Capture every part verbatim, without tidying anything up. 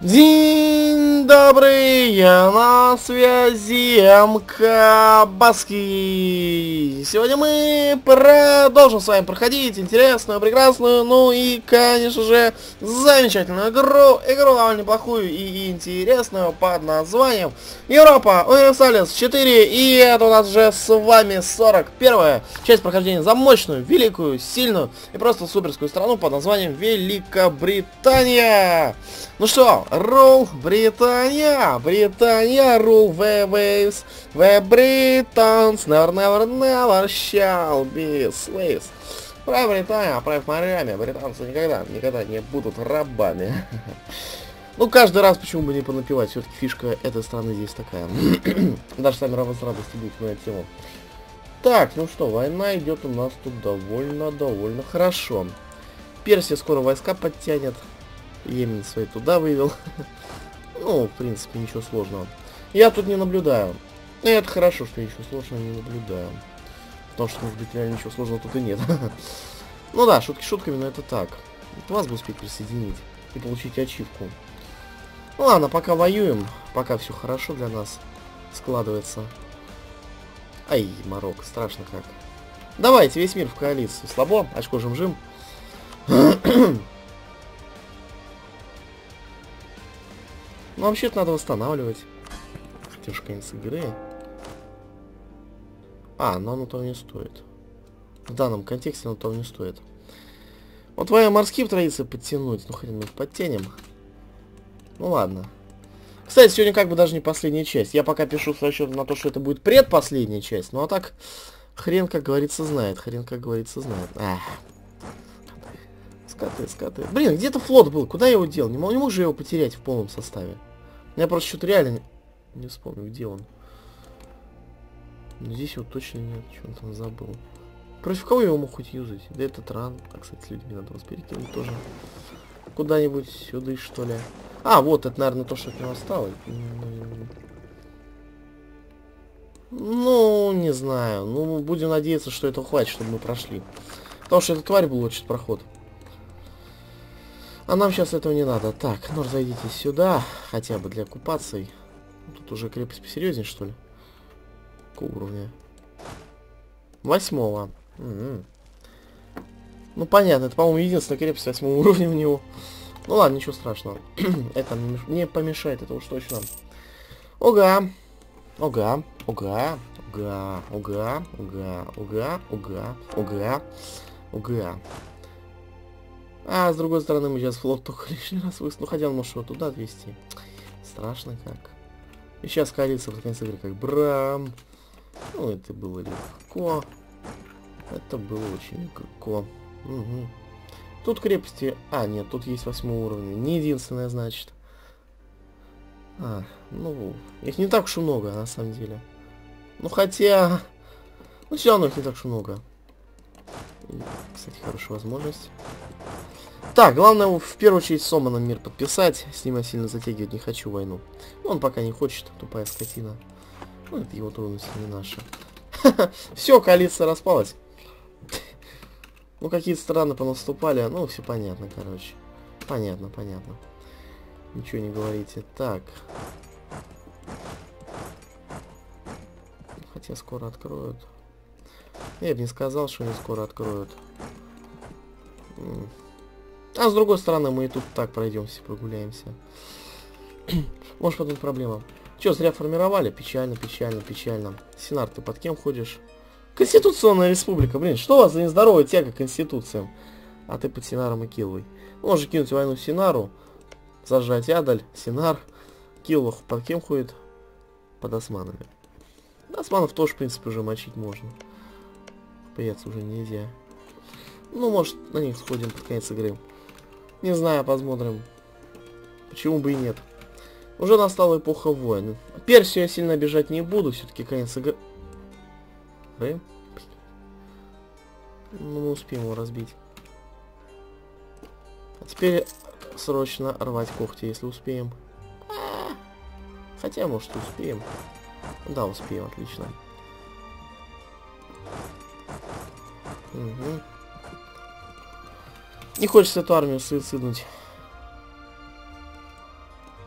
День добрый, я на связи МК Баски. Сегодня мы продолжим с вами проходить интересную, прекрасную, ну и, конечно же, замечательную игру. Игру довольно неплохую и интересную под названием Европа Универсалис четыре. И это у нас уже с вами сорок первая часть прохождения за мощную, великую, сильную и просто суперскую страну под названием Великобритания. Ну что, рул Британия, Британия, рул the waves, the Britons never, never, never shall be slaves. Правь Британия, правь морями, британцы никогда, никогда не будут рабами. Ну, каждый раз почему бы не понапевать, все-таки фишка этой страны здесь такая. Даже сами рабы с радостью будет моя тема. Так, ну что, война идет у нас тут довольно-довольно хорошо. Персия скоро войска подтянет. Йемен свои туда вывел. Ну, в принципе, ничего сложного. Я тут не наблюдаю. И это хорошо, что ничего сложного не наблюдаю. Потому что, может быть, реально ничего сложного тут и нет. Ну да, шутки шутками, но это так. Вас бы успеть присоединить и получить ачивку. Ну ладно, пока воюем. Пока все хорошо для нас складывается. Ай, Марокко, страшно как. Давайте, весь мир в коалицию. Слабо, очко жим-жим. Ну, вообще-то надо восстанавливать. Хотя же конец игры. А, но оно того не стоит. В данном контексте оно того не стоит. Вот военно-морские традиции подтянуть. Ну, хотя мы их подтянем. Ну, ладно. Кстати, сегодня как бы даже не последняя часть. Я пока пишу с расчетом на то, что это будет предпоследняя часть. Ну, а так, хрен, как говорится, знает. Хрен, как говорится, знает. Ах. Скаты, скаты. Блин, где-то флот был. Куда я его дел? Не, не мог же его потерять в полном составе. Я просто что-то реально не, не вспомню, где он. Но здесь его точно нет. Что он там забыл? Против кого я его мог хоть юзать? Да этот ран. А, кстати, с людьми надо вас перекинуть тоже. Куда-нибудь сюда, что ли. А, вот, это, наверное, то, что от него осталось. Ну, не знаю. Ну, будем надеяться, что этого хватит, чтобы мы прошли. Потому что эта тварь улучшит проход. А нам сейчас этого не надо. Так, ну зайдите сюда, хотя бы для оккупации. Тут уже крепость посерьезнее, что ли? Какого уровня? Восьмого. М-м. Ну понятно, это, по-моему, единственная крепость восьмого уровня у него. Ну ладно, ничего страшного. Это не помешает, это уж точно. Ога. Ога. Ога. Ога. Ога. Ога. Ога. Ога. Ога. Ога. А, с другой стороны, мы сейчас флот только лишний раз выс... Ну, хотя он может его туда отвезти. Страшно как. И сейчас коалиция в конце игры как брам. Ну, это было легко. Это было очень легко. Угу. Тут крепости... А, нет, тут есть восьмой уровень. Не единственное, значит. А, ну, их не так уж и много, на самом деле. Ну, хотя... Ну, все равно их не так уж и много. И, кстати, хорошая возможность. Так, главное в первую очередь с Оманом мир подписать. С ним я сильно затягивать не хочу войну. Он пока не хочет, тупая скотина. Ну, это его трудности, не наши. Все, коалиция распалась. Ну, какие-то страны понаступали. Ну, все понятно, короче. Понятно, понятно. Ничего не говорите. Так. Хотя скоро откроют. Я бы не сказал, что они скоро откроют. А с другой стороны, мы и тут так пройдемся, прогуляемся. Может, потом проблема. Че, зря формировали? Печально, печально, печально. Синар, ты под кем ходишь? Конституционная республика, блин, что у вас за нездоровая тяга к конституциям? А ты под Синаром и Килвой. Можно кинуть войну Синару, зажать Адаль, Синар, Килвах под кем ходит? Под османами. Османов тоже, в принципе, уже мочить можно. Бояться уже нельзя. Ну, может, на них сходим под конец игры. Не знаю, посмотрим. Почему бы и нет. Уже настала эпоха войн. Персию я сильно обижать не буду. Все-таки конец игры. Ну, мы успеем его разбить. А теперь срочно рвать когти, если успеем. А-а-а. Хотя, может, и успеем. Да, успеем, отлично. Угу. Не хочется эту армию суициднуть.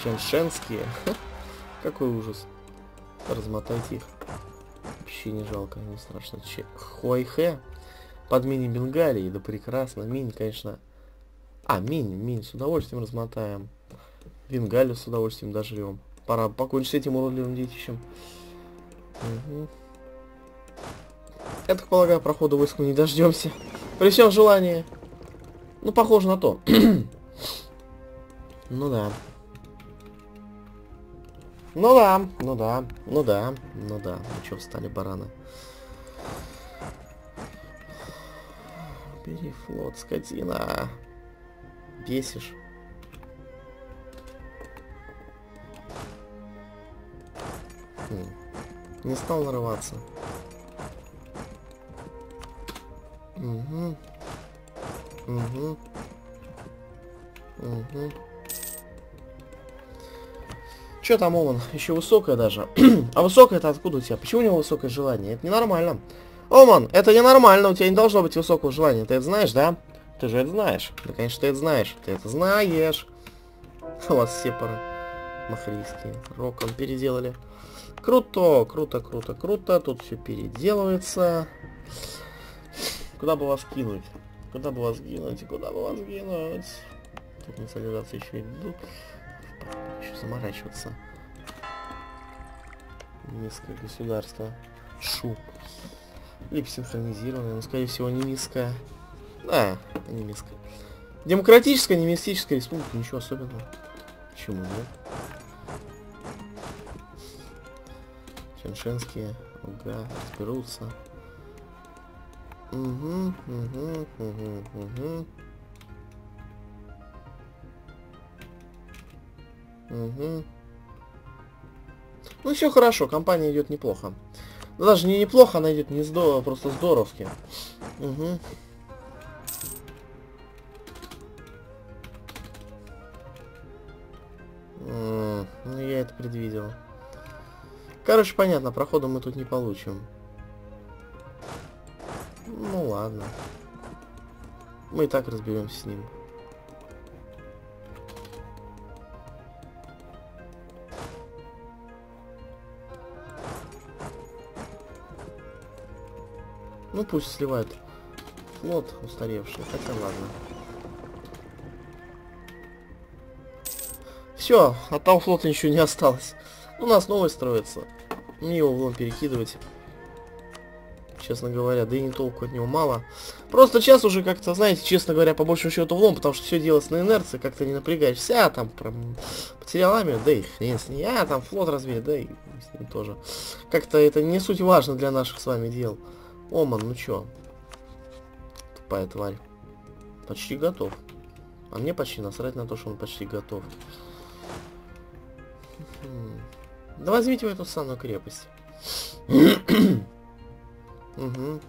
Чаншенские. Какой ужас. Размотайте их. Вообще не жалко, не страшно. Че... Хуайхэ. Под мини-бенгалией. Да прекрасно. Мини, конечно. А, мини, мини. С удовольствием размотаем. Бенгалию с удовольствием дожрем. Пора покончить с этим уродливым детищем. Угу. Я так полагаю, прохода войск мы не дождемся. При всем желании. Ну, похоже на то. Ну да. Ну да, ну да, ну да, ну да. Ну чё встали, бараны? Бери флот, скотина. Бесишь. Хм. Не стал нарываться. Угу. Угу. Угу. Чё там, Оман? Еще высокое даже. А высокое это откуда у тебя? Почему у него высокое желание? Это ненормально. Оман, это ненормально. У тебя не должно быть высокого желания. Ты это знаешь, да? Ты же это знаешь. Да, конечно, ты это знаешь. Ты это знаешь. У вас все пары махрийские. Роком переделали. Круто, круто, круто, круто. Тут все переделывается. Куда бы вас кинуть? Куда бы вас кинуть? Куда бы вас кинуть? Тут национализация еще идут. Еще заморачиваться. Немецкое государство. Шу. Либо синхронизированное, но скорее всего немецкое. Да, немецкое. Демократическая, немецкая республика, ничего особенного. Почему нет? Чаншенские, ага, разберутся. Угу, угу, угу, угу. Угу. Ну все хорошо, компания идет неплохо. Да даже не неплохо, она идет не здорово, просто здоровски. Угу. М-м, ну я это предвидел. Короче, понятно, прохода мы тут не получим. Ну ладно. Мы и так разберемся с ним. Ну пусть сливают флот устаревший, хотя ладно. Все, от того флота ничего не осталось. У нас новый строится. Мне его вон перекидывать. Честно говоря, да и не толку от него мало. Просто сейчас уже как-то, знаете, честно говоря, по большему счету влом, потому что все делается на инерции, как-то не напрягаешься, а там прям потерял армию, да и хрен с ней, а там флот развеет, да и с ним тоже. Как-то это не суть важно для наших с вами дел. Оман, ну чё? Тупая тварь. Почти готов. А мне почти насрать на то, что он почти готов. Да возьмите вы эту самую крепость. Угу.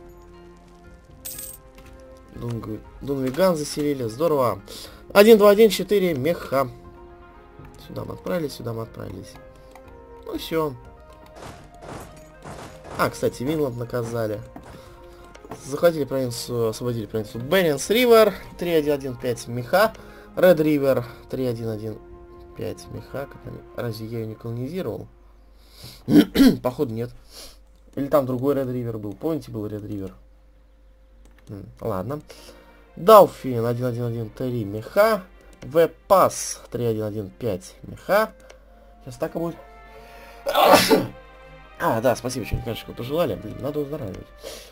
Дунвиган заселили. Здорово. один, два, один, четыре меха. Сюда мы отправились, сюда мы отправились. Ну все. А, кстати, Винланд наказали. Захватили провинцию, освободили провинцию Беренс Ривер. три один один пять меха. Ред Ривер три один один пять меха. Разве я ее не колонизировал? Походу нет. Или там другой Ред Ривер был. Помните, был Ред Ривер? Ладно. Дауфин один один один три меха. Вепас три один один пять меха. Сейчас так и будет. А, да, спасибо, что конечно, пожелали. Блин, надо выздоравливать.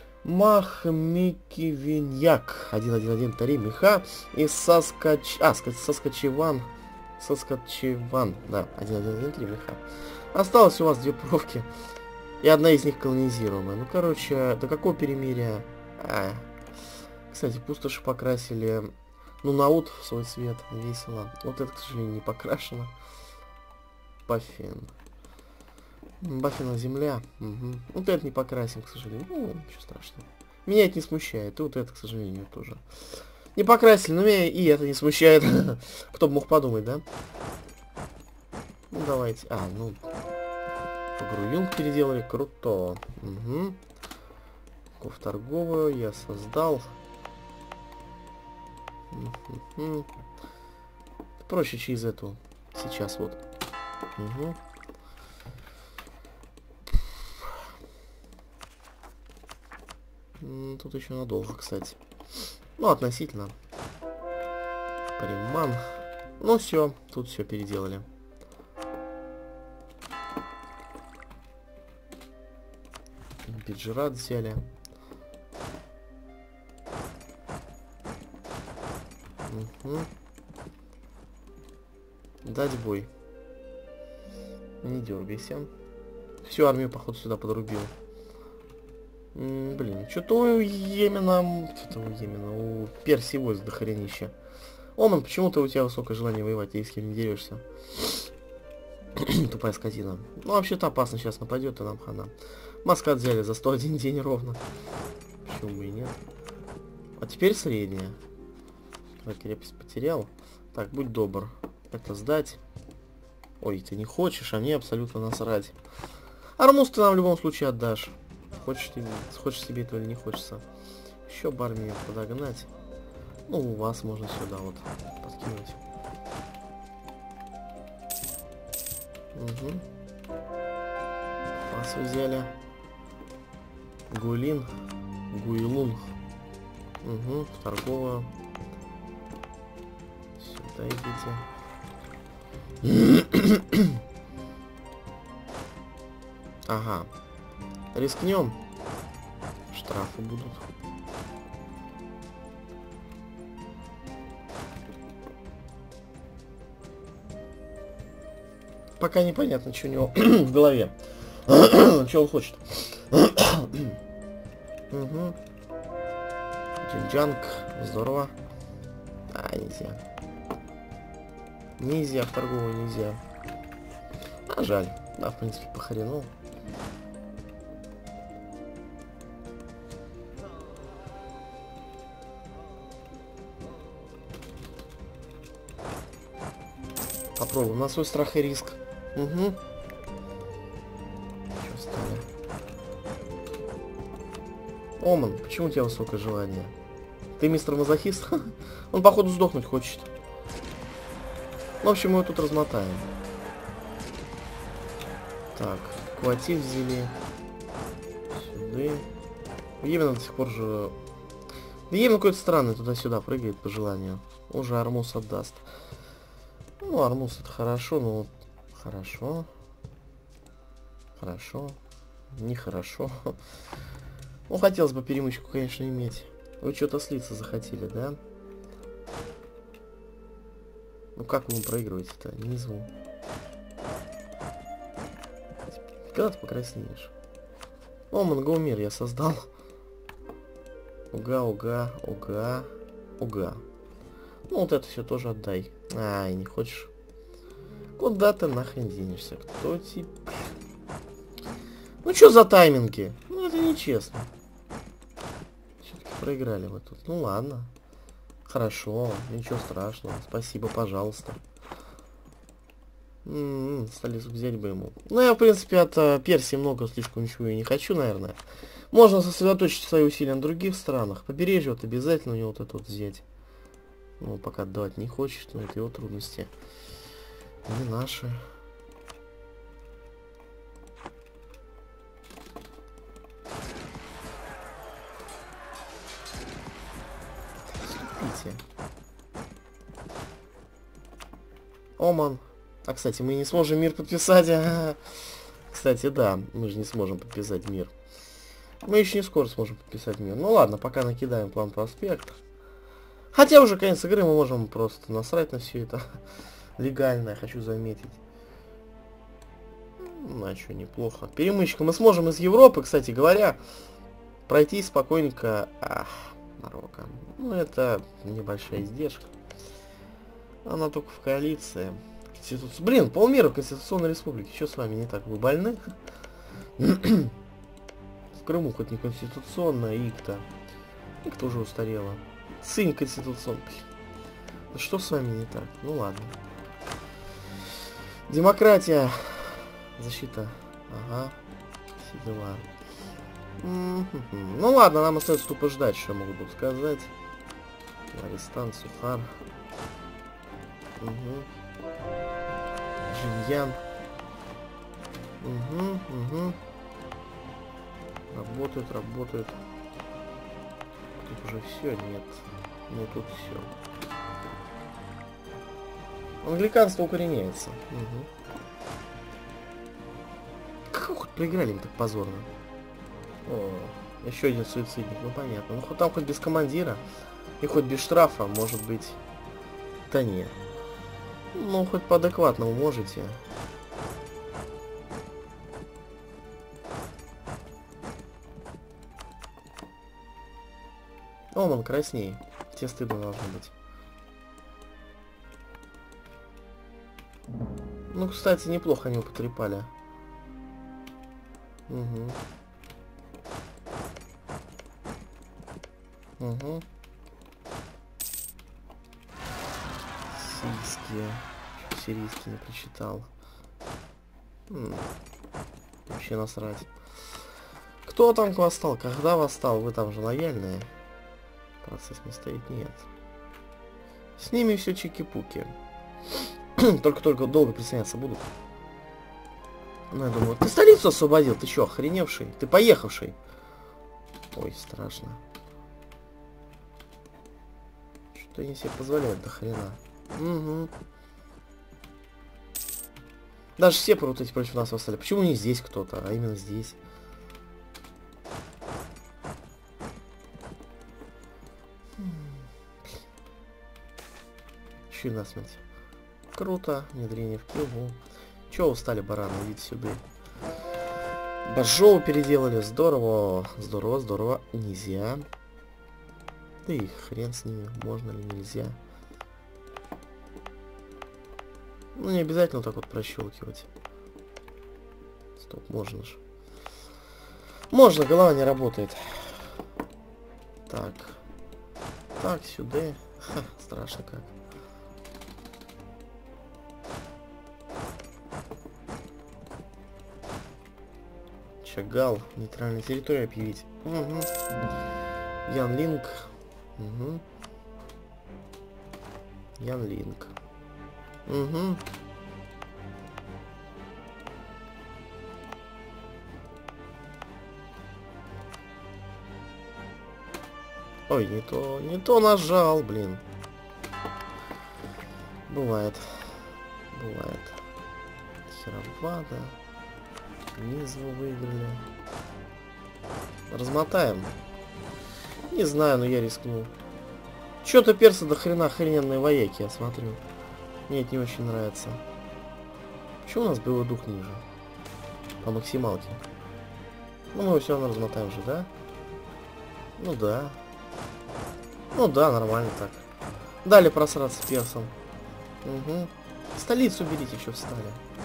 Махмикивиньяк один один один три меха. И Саскач... А, Саскачеван. Саскачеван. Да, один один один три меха. Осталось у вас две пробки. И одна из них колонизируемая. Ну, короче, до какого перемирия? А. Кстати, пустоши покрасили. Ну, наут в свой цвет. Весело. Вот это, к сожалению, не покрашено. Баффин. Баффина земля. Угу. Вот это не покрасим, к сожалению. Ну, ничего страшного. Меня это не смущает. И вот это, к сожалению, тоже. Не покрасили, но меня и это не смущает. Кто бы мог подумать, да? Ну, давайте. А, ну... Груюнг переделали. Круто. Угу. Ков торговую я создал. Угу. Проще через эту Сейчас вот. Угу. Тут еще надолго, кстати. Ну, относительно. Приман. Ну, все. Тут все переделали. Биджират взяли. Угу. Дать бой. Не дергайся. Всю армию, походу, сюда подрубил. М, блин, что-то у Йемена... Что-то у Йемена... У Персии войск до хренища. Оман, почему-то у тебя высокое желание воевать, ты с кем не дерешься. Тупая скотина. Ну, вообще-то опасно сейчас нападет, и нам хана. Маскат взяли за сто один день ровно. Почему бы и нет. А теперь средняя. Крепость потерял. Так, будь добр. Это сдать. Ой, ты не хочешь, а мне абсолютно насрать. Армуз ты нам в любом случае отдашь. Хочешь, ты, хочешь себе этого или не хочется. Еще бы армию подогнать. Ну, у вас можно сюда вот подкинуть. Угу. Вас взяли. Гулин. Гуйлун. Угу, торговая. Сюда идите. Ага. Рискнем. Штрафы будут. Пока непонятно, что у него в голове. Что он хочет. Угу. Джинджанг. Здорово. А, нельзя. Нельзя, в торговую нельзя. А, жаль. Да, в принципе, похренул. Попробуем. На свой страх и риск. Угу. Что стали? Оман, почему у тебя высокое желание? Ты мистер мазохист? Он, походу, сдохнуть хочет. В общем, мы его тут размотаем. Так, Куатив взяли. Сюда. Йемен до сих пор же... Йемен какой-то странный, туда-сюда прыгает по желанию. Уже Армуз отдаст. Ну, Армуз это хорошо, но... Хорошо. Хорошо. Нехорошо. Ну, хотелось бы перемычку, конечно, иметь. Вы что-то слиться захотели, да? Ну, как вы проигрываете-то? Низу. Когда ты покраснеешь? О, Монголмир я создал. Уга, уга, уга, уга. Ну, вот это все тоже отдай. Ай, не хочешь? Куда ты нахрен денешься? Кто тебе... Ну, что за тайминги? Ну, это нечестно. Все-таки проиграли мы тут. Ну, ладно. Хорошо, ничего страшного. Спасибо, пожалуйста. М-м, столицу взять бы ему. Ну, я, в принципе, от uh, Персии много слишком ничего и не хочу, наверное. Можно сосредоточить свои усилия на других странах. Побережье вот обязательно у него вот это вот взять. Ну, пока отдавать не хочет, но это его трудности. Не наши. Ступите. Оман. А, кстати, мы не сможем мир подписать. Кстати, да, мы же не сможем подписать мир. Мы еще не скоро сможем подписать мир. Ну ладно, пока накидаем план проспект. Хотя уже конец игры, мы можем просто насрать на все это. Легально, я хочу заметить. Ну, а что, неплохо. Перемычка. Мы сможем из Европы, кстати говоря, пройти спокойненько. Ах, Марокко. Ну, это небольшая издержка. Она только в коалиции. Конституция. Блин, полмира в Конституционной Республике. Что с вами не так? Вы больны? В Крыму хоть не конституционная, ИКТА. ИКТА уже устарела. Сын конституционный. Да что с вами не так? Ну ладно. Демократия. Защита. Ага. Все дела. Mm-hmm. Ну ладно, нам остается тупо ждать, что могут тут сказать. Арестант, Сухар. Угу. Жиньян. Угу, угу. Работает, работает. Тут уже все, нет. Ну тут все. Англиканство укореняется. Угу. Как хоть проиграли им так позорно? О, еще один суицидник, ну понятно. Ну хоть там хоть без командира и хоть без штрафа, может быть. Да нет. Ну хоть по адекватному можете. О, он краснее. Тебе стыдно должно быть. Ну, кстати, неплохо они его потрепали. Угу. Угу. Сирийские. Сирийские не прочитал. М-м. Вообще насрать. Кто там восстал? Когда восстал? Вы там же лояльные. Процесс не стоит, нет. С ними все чики-пуки. Только-только долго присоединяться будут. Ну, я думаю, ты столицу освободил, ты чё, охреневший? Ты поехавший. Ой, страшно. Что они себе позволяют до хрена. Угу. Даже все вот эти против нас восстали. Почему не здесь кто-то, а именно здесь? Еще и насмерть. Круто, внедрение в Килву. Чё устали, бараны, идите сюда. Бажоу переделали, здорово, здорово, здорово. Нельзя. Да и хрен с ними, можно ли, нельзя. Ну, не обязательно так вот прощелкивать. Стоп, можно же. Можно, голова не работает. Так. Так, сюда. Ха, страшно как. Чагал. Нейтральную территорию объявить. Угу. Ян Линк. Угу. Ян Линк. Угу. Ой, не то, не то нажал, блин. Бывает. Бывает. Херовада. Низ вы выиграли. Размотаем. Не знаю, но я рискнул. Чё-то персы до хрена охрененные вояки, я смотрю. Мне это не очень нравится. Почему у нас боевой дух ниже? По максималке. Ну, мы его все равно размотаем же, да? Ну да. Ну да, нормально так. Дали просраться персом. Угу. Столицу берите, что встали.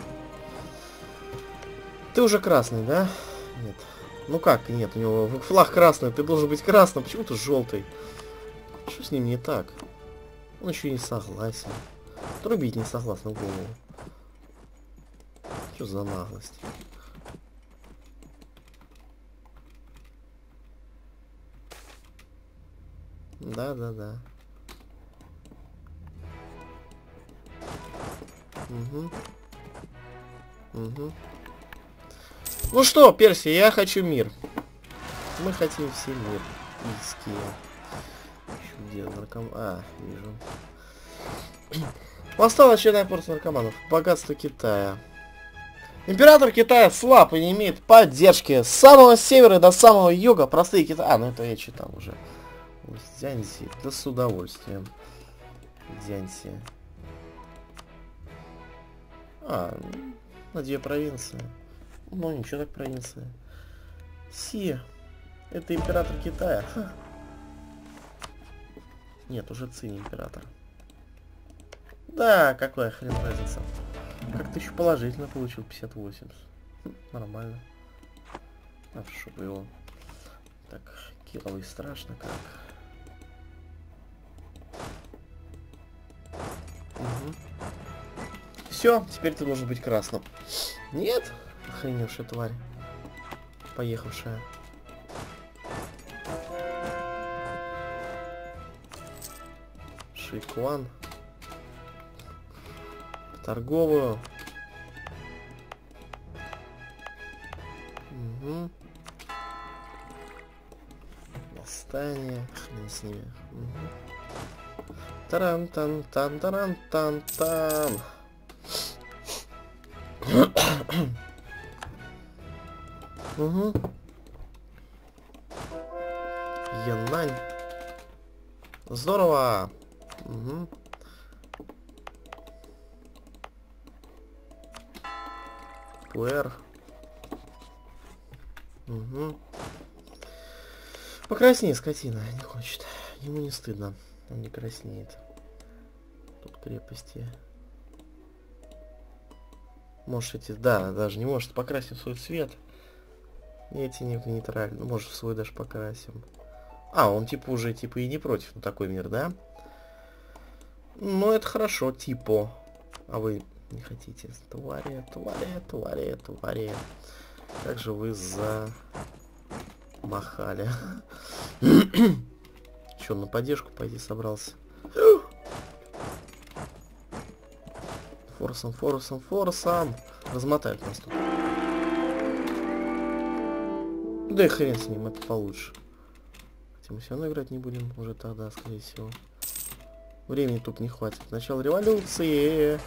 Ты уже красный, да? Нет. Ну как нет? У него флаг красный, ты должен быть красным. Почему ты желтый? Что с ним не так? Он еще и не согласен. Трубить не согласен в голову. Что за наглость? Да, да, да. Угу. Угу. Ну что, Персия, я хочу мир. Мы хотим все мир. Иския. Еще где наркоман? А, вижу. Восстала очередная порция наркоманов. Богатство Китая. Император Китая слаб и не имеет поддержки. С самого севера до самого юга простые Китая. А, ну это я читал уже. Дзянси. Да с удовольствием. Дзянси. А, на две провинции. Ну ничего так провинция. Си. Это император Китая. Ха. Нет, уже Цинь император. Да, какая хрен разница. Как-то еще положительно получил пятьдесят восемь. Хм, нормально. А в шопу его. Так, Кировый страшно как. Угу. Все, теперь ты должен быть красным. Нет? Охреневшая тварь. Поехавшая. Шикуан. Торговую. Угу. Восстание. Хрен с ними. Угу. Таран-тан-тан-таран-тан-тан. Угу. Янань. Здорово. Угу. Пуэр. Угу. Покрасней, скотина. Не хочет. Ему не стыдно. Он не краснеет. Тут крепости. Может эти... Да, даже не может. Покрасим свой цвет. Эти не в нейтральный. Ну, может, в свой даже покрасим. А, он типа уже типа и не против на такой мир, да? Ну, это хорошо, типа. А вы не хотите? Твари, твари, твари, твари. Как же вы замахали. Че, на поддержку пойти собрался? Форсом, форсом, форсом. Размотают нас тут. Да и хрен с ним, это получше. Хотя мы все равно играть не будем уже тогда, скорее всего. Времени тут не хватит. Начало революции.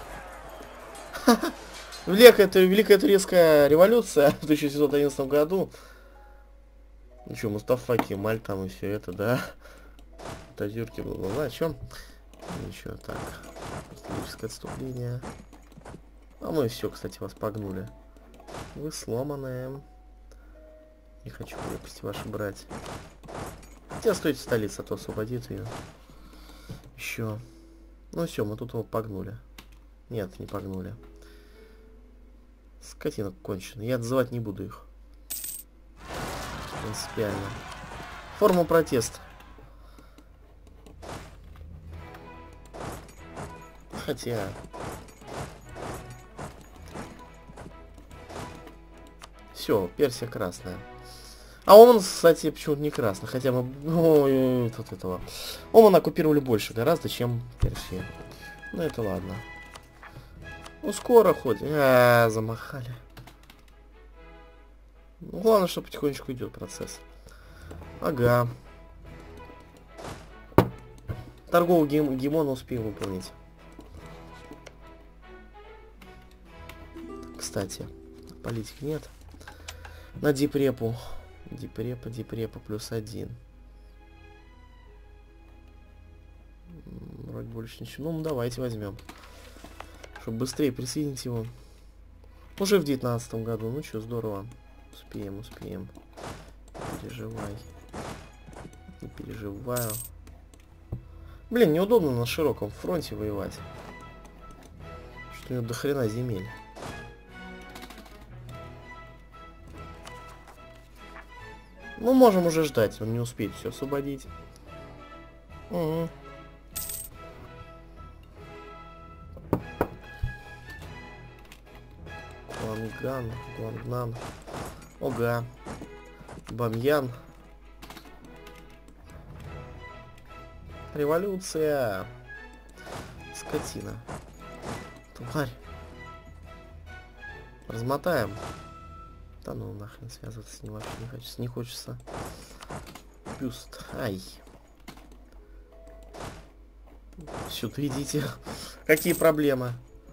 Великая, это Великая Турецкая революция в тысяча семьсот одиннадцатом году. Ну что, Мустафа Кемаль там и все это, да? Тазюрки, бла-бла-бла. О чем? Ничего, так. Историческое отступление. А мы все, кстати, вас погнули. Вы сломанные. Не хочу крепости ваши брать. Хотя стойте столица, а то освободит ее. Еще. Ну все, мы тут его погнули. Нет, не погнули. Скотина конченая. Я отзывать не буду их. Принципиально. Форма протеста. Хотя... Все, Персия красная. А он, кстати, почему-то не красный. Хотя мы... Ой, тут этого. Оман оккупировали больше гораздо, чем Персия. Ну это ладно. Ну скоро хоть. А, замахали. Ну, главное, что потихонечку идет процесс. Ага. Торговый гем гемон успеем выполнить. Кстати, политик нет. На дипрепу. Дипрепа, дипрепа плюс один. Вроде больше ничего. Ну, давайте возьмем. Чтобы быстрее присоединить его. Уже в девятнадцатом году. Ну что, здорово. Успеем, успеем. Не переживай. Не переживаю. Блин, неудобно на широком фронте воевать. Что у него до хрена земель. Ну, можем уже ждать, он не успеет все освободить. Угу. Гуанган, Гуангнан. Ога. Бамьян. Революция. Скотина. Тварь. Размотаем. Да ну нахрен связываться с ним вообще не хочется. Не хочется. Бюст. Ай. Сюда идите. Какие проблемы?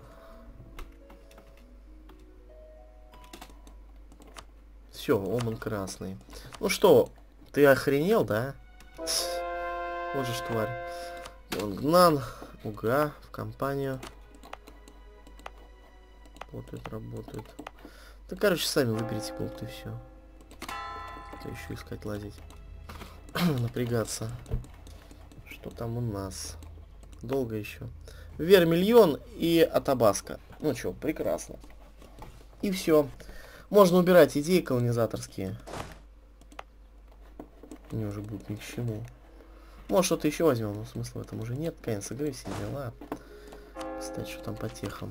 Все, Оман красный. Ну что, ты охренел, да? Вот же ж тварь. Гнан. Уга. В компанию. Работает, работает. Да, короче, сами выберите пункты, все. Это еще искать, лазить. Напрягаться. Что там у нас? Долго еще. Вермильон и Атабаска. Ну что, прекрасно. И все. Можно убирать идеи колонизаторские. Они уже будут ни к чему. Может, что-то еще возьмем, но смысла в этом уже нет. Конец игры, все дела. Кстати, что там по техам?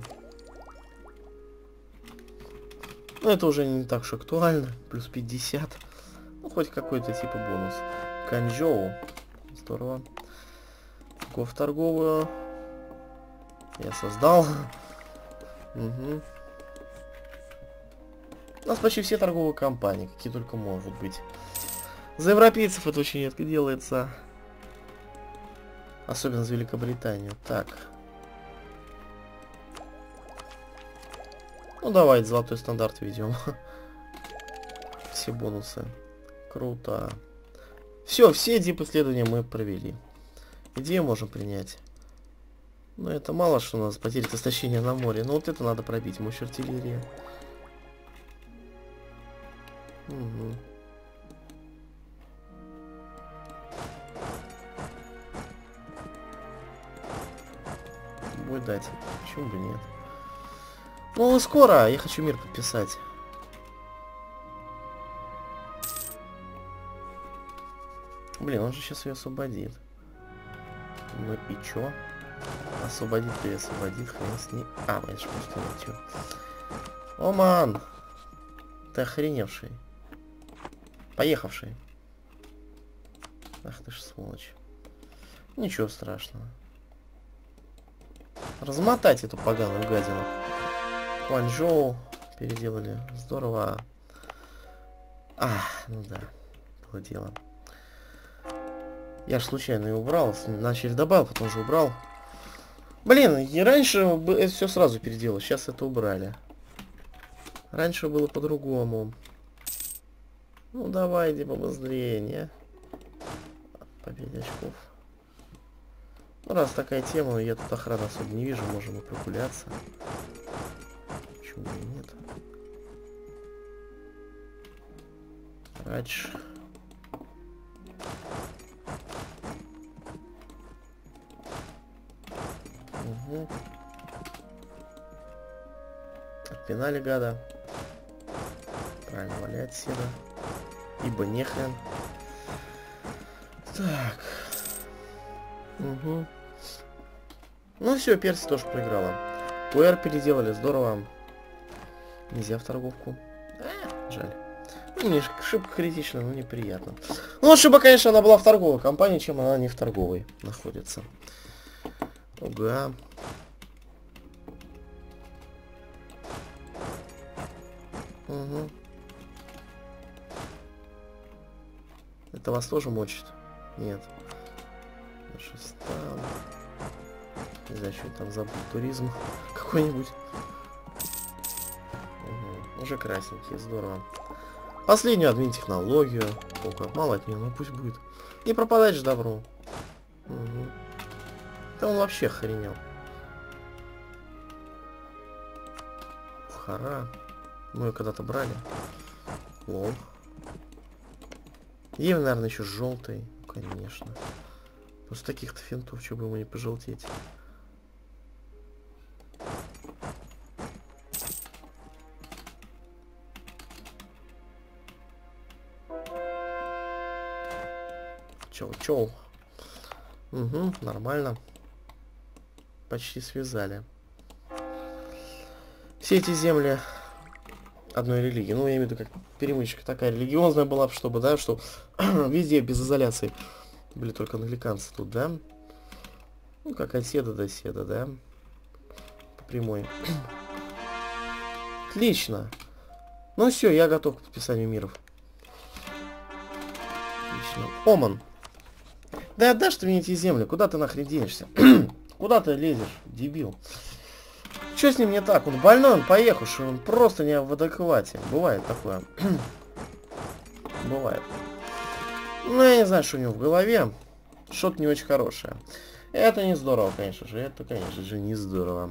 Ну, это уже не так уж актуально. Плюс пятьдесят. Ну, хоть какой-то типа бонус. Канчжоу. Здорово. Го в торговую. Я создал. Угу. У нас почти все торговые компании, какие только могут быть. За европейцев это очень редко делается. Особенно за Великобританию. Так. Ну давайте золотой стандарт введем. Все бонусы. Круто. Все, все дип-исследования мы провели. Идею можем принять. Но это мало, что у нас потерять истощение на море. Но вот это надо пробить. Мощь артиллерии. Угу. Будет дать. Почему бы нет? Ну, скоро. Я хочу мир подписать. Блин, он же сейчас ее освободит. Ну и чё? Освободит и освободит, хрен с ней. А, это же просто не чё. О, ман! Ты охреневший. Поехавший. Ах ты ж сволочь. Ничего страшного. Размотать эту поганую гадину. Куанчжоу переделали. Здорово. А, ну да. Было дело. Я ж случайно ее убрал. Начали добавил, потом же убрал. Блин, и раньше это все сразу переделал. Сейчас это убрали. Раньше было по-другому. Ну давай, иди побыстрее, не? По пять очков. Ну, раз такая тема, я тут охраны особо не вижу, можем и прогуляться. Почему и нет? Рач. Угу. Отпинали гада. Правильно, валяет седа. Ибо нехрен. Так. Угу. Ну все, Персия тоже проиграла. УР переделали, здорово. Нельзя в торговку. А, жаль. Ну, не ошибка критична, но неприятно. Ну, лучше бы, конечно, она была в торговой компании, чем она не в торговой находится. Ага. Угу. Это вас тоже мочит? Нет. Шестан. Не знаю, что я там забыл. Туризм какой-нибудь. Угу. Уже красненькие, здорово. Последнюю админ технологию. Сколько? Мало от нее, ну пусть будет. Не пропадать же добро. Угу. Да он вообще охренел. Хара. Мы ее когда-то брали. Лол. Ев, наверное, еще желтый. Конечно. После таких-то финтов, что бы ему не пожелтеть. Чоу-чоу. Угу, нормально. Почти связали. Все эти земли одной религии. Ну, я имею в виду, как перемычка такая религиозная была, чтобы, да, что везде без изоляции были только англиканцы тут, да? Ну, как от седа до седа, да? По прямой. Отлично. Ну все, я готов к подписанию миров. Отлично. Оман. Да отдашь ты мне эти земли, куда ты нахрен денешься? Куда ты лезешь, дебил? Что с ним не так? Он больной, он поехавший, он просто не в адеквате. Бывает такое. Бывает. Ну, я не знаю, что у него в голове. Что-то не очень хорошее. Это не здорово, конечно же. Это, конечно же, не здорово.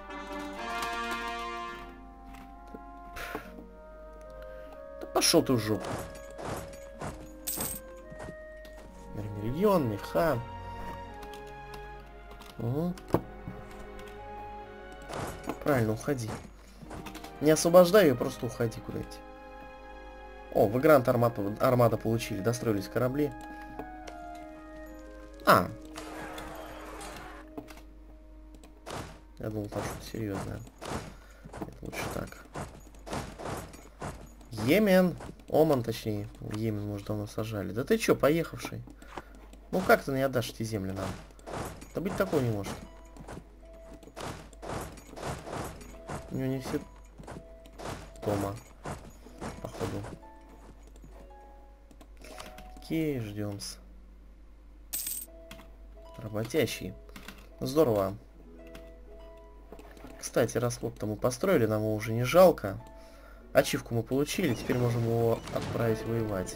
Да пошел ты в жопу. Регион, меха. Угу. Правильно, уходи. Не освобождай ее, просто уходи куда-нибудь. О, вы Гранд Армада, Армада получили. Достроились корабли. А. Я думал, там что-то серьезное. Это лучше так. Йемен. Оман, точнее. В Йемен, может, давно сажали. Да ты чё, поехавший? Ну как ты не отдашь эти земли нам? Да быть такого не может. У него не все дома. походу. Окей, ждем. Работящий. Здорово. Кстати, расход-то мы построили, нам его уже не жалко. Ачивку мы получили, теперь можем его отправить воевать.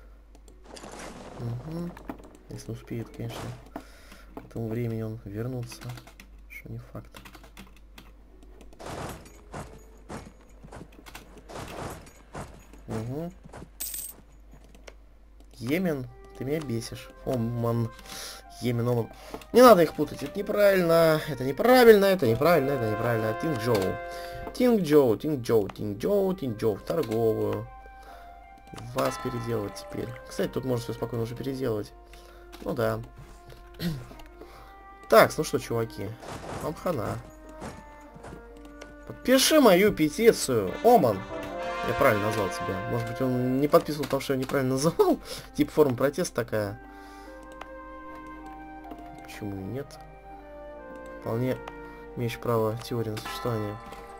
Угу. Если успеет, конечно, к этому времени он вернуться. Что не факт. Угу. Йемен, ты меня бесишь. Оман. Йемен, Оман. Не надо их путать, это неправильно, это неправильно, это неправильно, это неправильно. Тинг-Джоу. Тинг-Джоу, Тинг-Джоу, Тинг-Джоу, Тинг-Джоу, в торговую. Вас переделывать теперь. Кстати, тут можно все спокойно уже переделывать. Ну да. Так, ну что, чуваки, вам хана. Подпиши мою петицию, Оман. Я правильно назвал тебя. Может быть, он не подписывал, потому что я неправильно называл. Типа форма протеста такая. Почему нет? Вполне имеющий право теории на существование.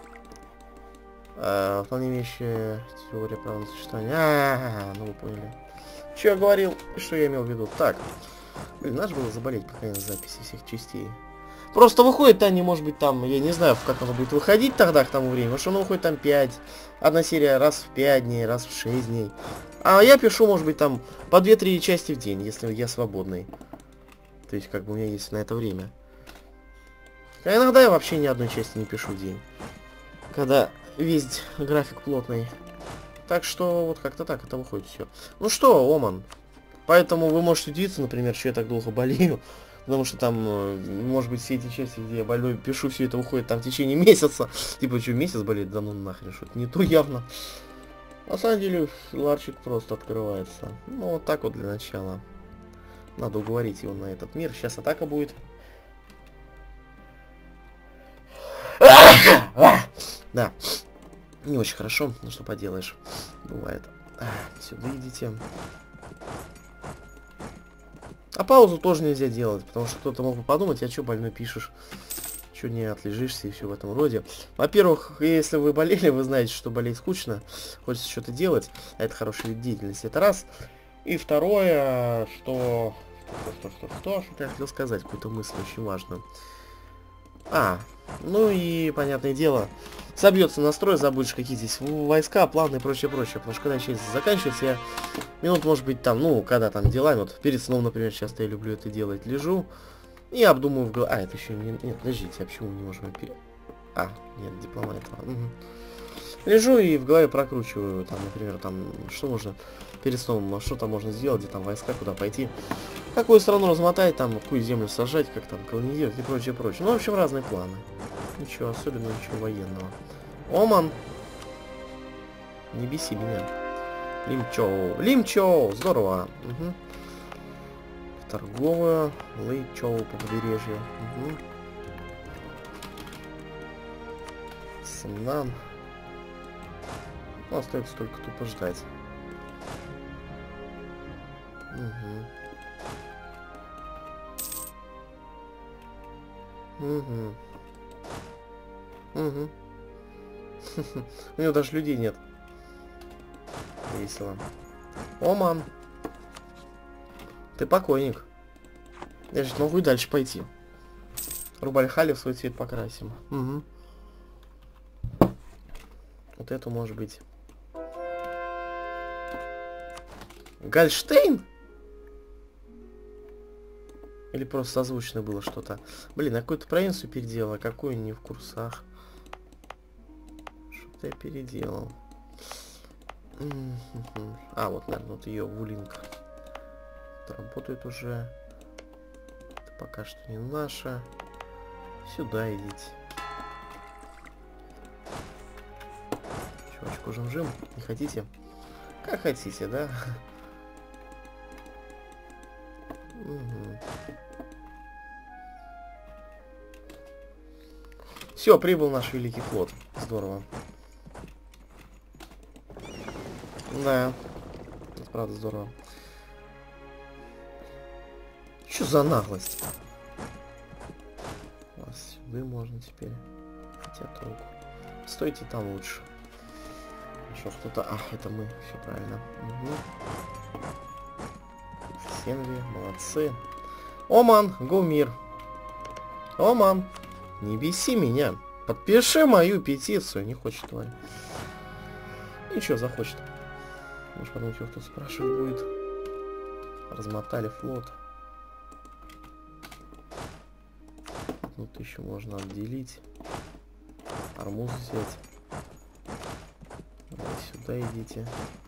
А, вполне имеющая теория права на существование. А, -а, -а ну вы поняли. Что я говорил, что я имел в виду. Так. Блин, надо было заболеть пока на записи всех частей. Просто выходит они, может быть, там, я не знаю, как оно будет выходить тогда к тому времени, потому что оно выходит там пять. Одна серия раз в пять дней, раз в шесть дней. А я пишу, может быть, там по две-три части в день, если я свободный. То есть, как бы у меня есть на это время. А иногда я вообще ни одной части не пишу в день. Когда весь график плотный. Так что, вот как-то так это выходит все. Ну что, Оман. Поэтому вы можете удивиться, например, что я так долго болею. Потому что там, может быть, все эти части, где я больной, пишу, все это выходит там в течение месяца. Типа, что, месяц болеет? Да ну нахрен, что-то не то явно. На самом деле, ларчик просто открывается. Ну, вот так вот для начала. Надо уговорить его на этот мир. Сейчас атака будет. Да. Не очень хорошо, ну что поделаешь. Бывает. Сюда идите. А паузу тоже нельзя делать, потому что кто-то мог бы подумать, а что больной пишешь? Что не отлежишься и все в этом роде. Во-первых, если вы болели, вы знаете, что болеть скучно. Хочется что-то делать. А это хорошая вид деятельности. Это раз. И второе, что... Что, что, что, что я хотел сказать, какую-то мысль очень важную. А, ну и, понятное дело, собьется настрой, забудешь, какие здесь войска, планы и прочее, прочее. Потому что когда часть заканчивается, я минут, может быть, там, ну, когда там дела, вот перед сном, например, часто я люблю это делать, лежу и обдумываю в голове. А, это еще не... Нет, подождите, а почему не можем... А, нет, дипломат. Угу. Лежу и в голове прокручиваю, там, например, там, что можно перед сном, что там можно сделать, где там войска, куда пойти, какую страну размотать, там, какую землю сажать, как там колонизировать и прочее, прочее. Ну, в общем, разные планы. Ничего особенного, ничего военного. Оман! Не беси меня. Лимчоу. Лимчоу! Здорово! Угу. В торговую. Лэйчоу по побережью. Угу. Самнан. Ну, остается только тупо ждать. Угу. Угу. Угу. У него даже людей нет. Весело. Оман. Ты покойник. Я же могу и дальше пойти. Рубальхали в свой цвет покрасим. Угу. Вот эту может быть. Гольштейн? Или просто созвучно было что-то? Блин, я какую-то провинцию переделал, а какую не в курсах. Что-то я переделал. А, вот, наверное, вот ее Вулинг. Это работает уже. Это пока что не наша. Сюда идите. Чувачку жим-жим. Не хотите? Как хотите, да? Угу. Все, прибыл наш великий флот. Здорово. Да. Это правда здорово. Что за наглость? А сюда можно теперь. Хотя толку. Стойте там лучше. Что кто-то... А, это мы. Все правильно. Угу. Сенви, молодцы. Оман, Гумир. Оман, не беси меня. Подпиши мою петицию. Не хочет, тварь. Ничего, захочет. Может, потом его кто спрашивать будет. Размотали флот. Тут еще можно отделить. Армуз взять. Давай сюда идите.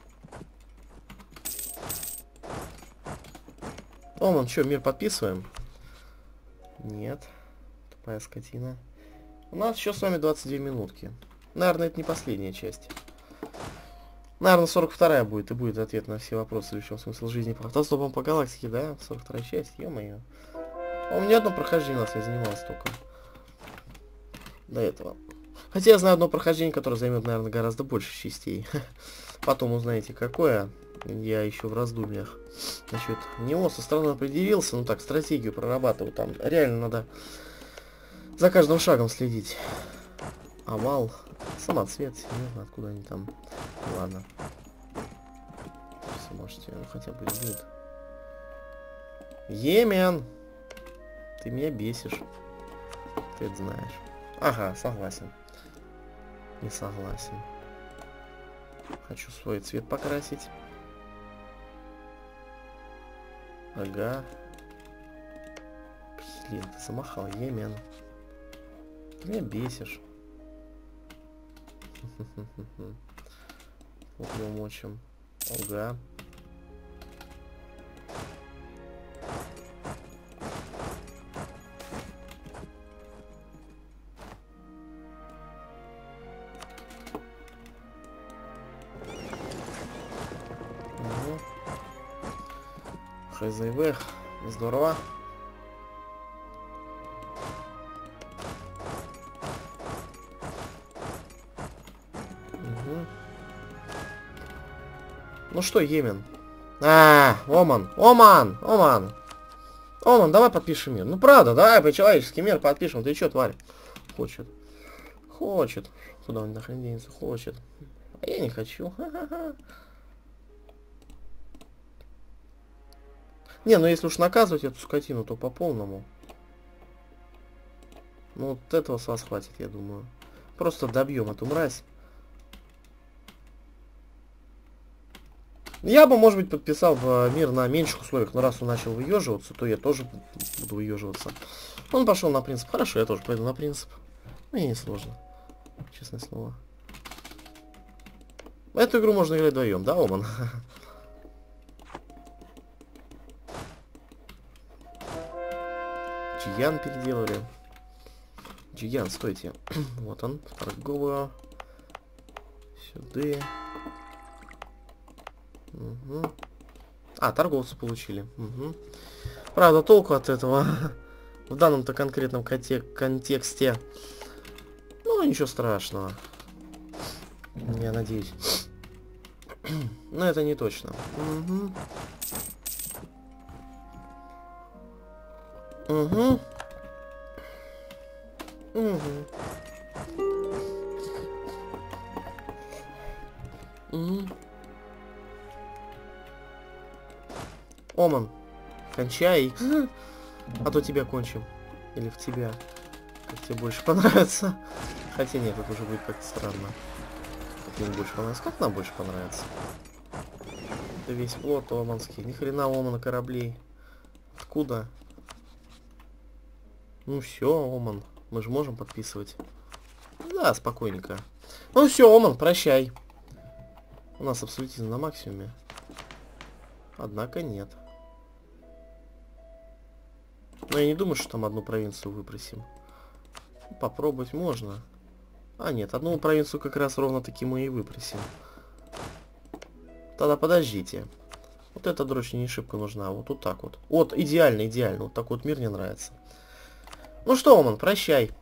Оман, что, мир подписываем? Нет. Тупая скотина. У нас еще с вами двадцать две минутки. Наверное, это не последняя часть. Наверное, сорок вторая будет, и будет ответ на все вопросы, или в чем смысл жизни по автостопам по галактике, да? сорок вторая часть, ё-моё. А у меня одно прохождение у нас не занималось только. До этого. Хотя я знаю одно прохождение, которое займет, наверное, гораздо больше частей. Потом узнаете, какое. Я еще в раздумьях. Насчет него со стороны определился. Ну так, стратегию прорабатываю. Там реально надо за каждым шагом следить. Овал. Самоцвет. Серьезно, откуда они там? Ладно. Можете, ну хотя бы будет. Йемен! Ты меня бесишь. Ты это знаешь. Ага, согласен. Не согласен. Хочу свой цвет покрасить. Ага. Блин, ты замахал, Йемен. Ты меня бесишь. Вот его мочим. Ага. Хозяевых. Здорово. Угу. Ну что, Йемен? А, Оман, Оман, Оман. Оман, давай подпишем мир. Ну правда, давай по-человечески мир подпишем. Ты чё, тварь? Хочет. Хочет. Куда он нахрен денется? Хочет. А я не хочу. Ха-ха-ха. Не, ну если уж наказывать эту скотину, то по полному. Ну вот этого с вас хватит, я думаю. Просто добьем эту мразь. Я бы, может быть, подписал бы мир на меньших условиях, но раз он начал выеживаться, то я тоже буду выеживаться. Он пошел на принцип. Хорошо, я тоже пойду на принцип. Мне не сложно. Честное слово. Эту игру можно играть вдвоем, да, Оман? Джиян переделали. Джиян, стойте. Вот он, торговую. Сюда. Угу. А, торговцы получили. Угу. Правда, толку от этого в данном-то конкретном контексте. Ну, ничего страшного. Я надеюсь. Но это не точно. Угу. Угу. Угу. Угу. Оман, кончай. А то тебя кончим. Или в тебя. Как тебе больше понравится. Хотя нет, это уже будет как-то странно. Как тебе больше понравится. Как нам больше понравится? Это весь флот оманский. Ни хрена Омана кораблей. Откуда? Ну все, Оман. Мы же можем подписывать. Да, спокойненько. Ну все, Оман, прощай. У нас абсолютизм на максимуме. Однако нет. Но я не думаю, что там одну провинцию выпросим. Попробовать можно. А нет, одну провинцию как раз ровно таки мы и выпросим. Тогда подождите. Вот эта дрочь не шибко нужна. Вот, вот так вот. Вот, идеально, идеально. Вот такой вот мир мне нравится. Ну что, Оман, прощай.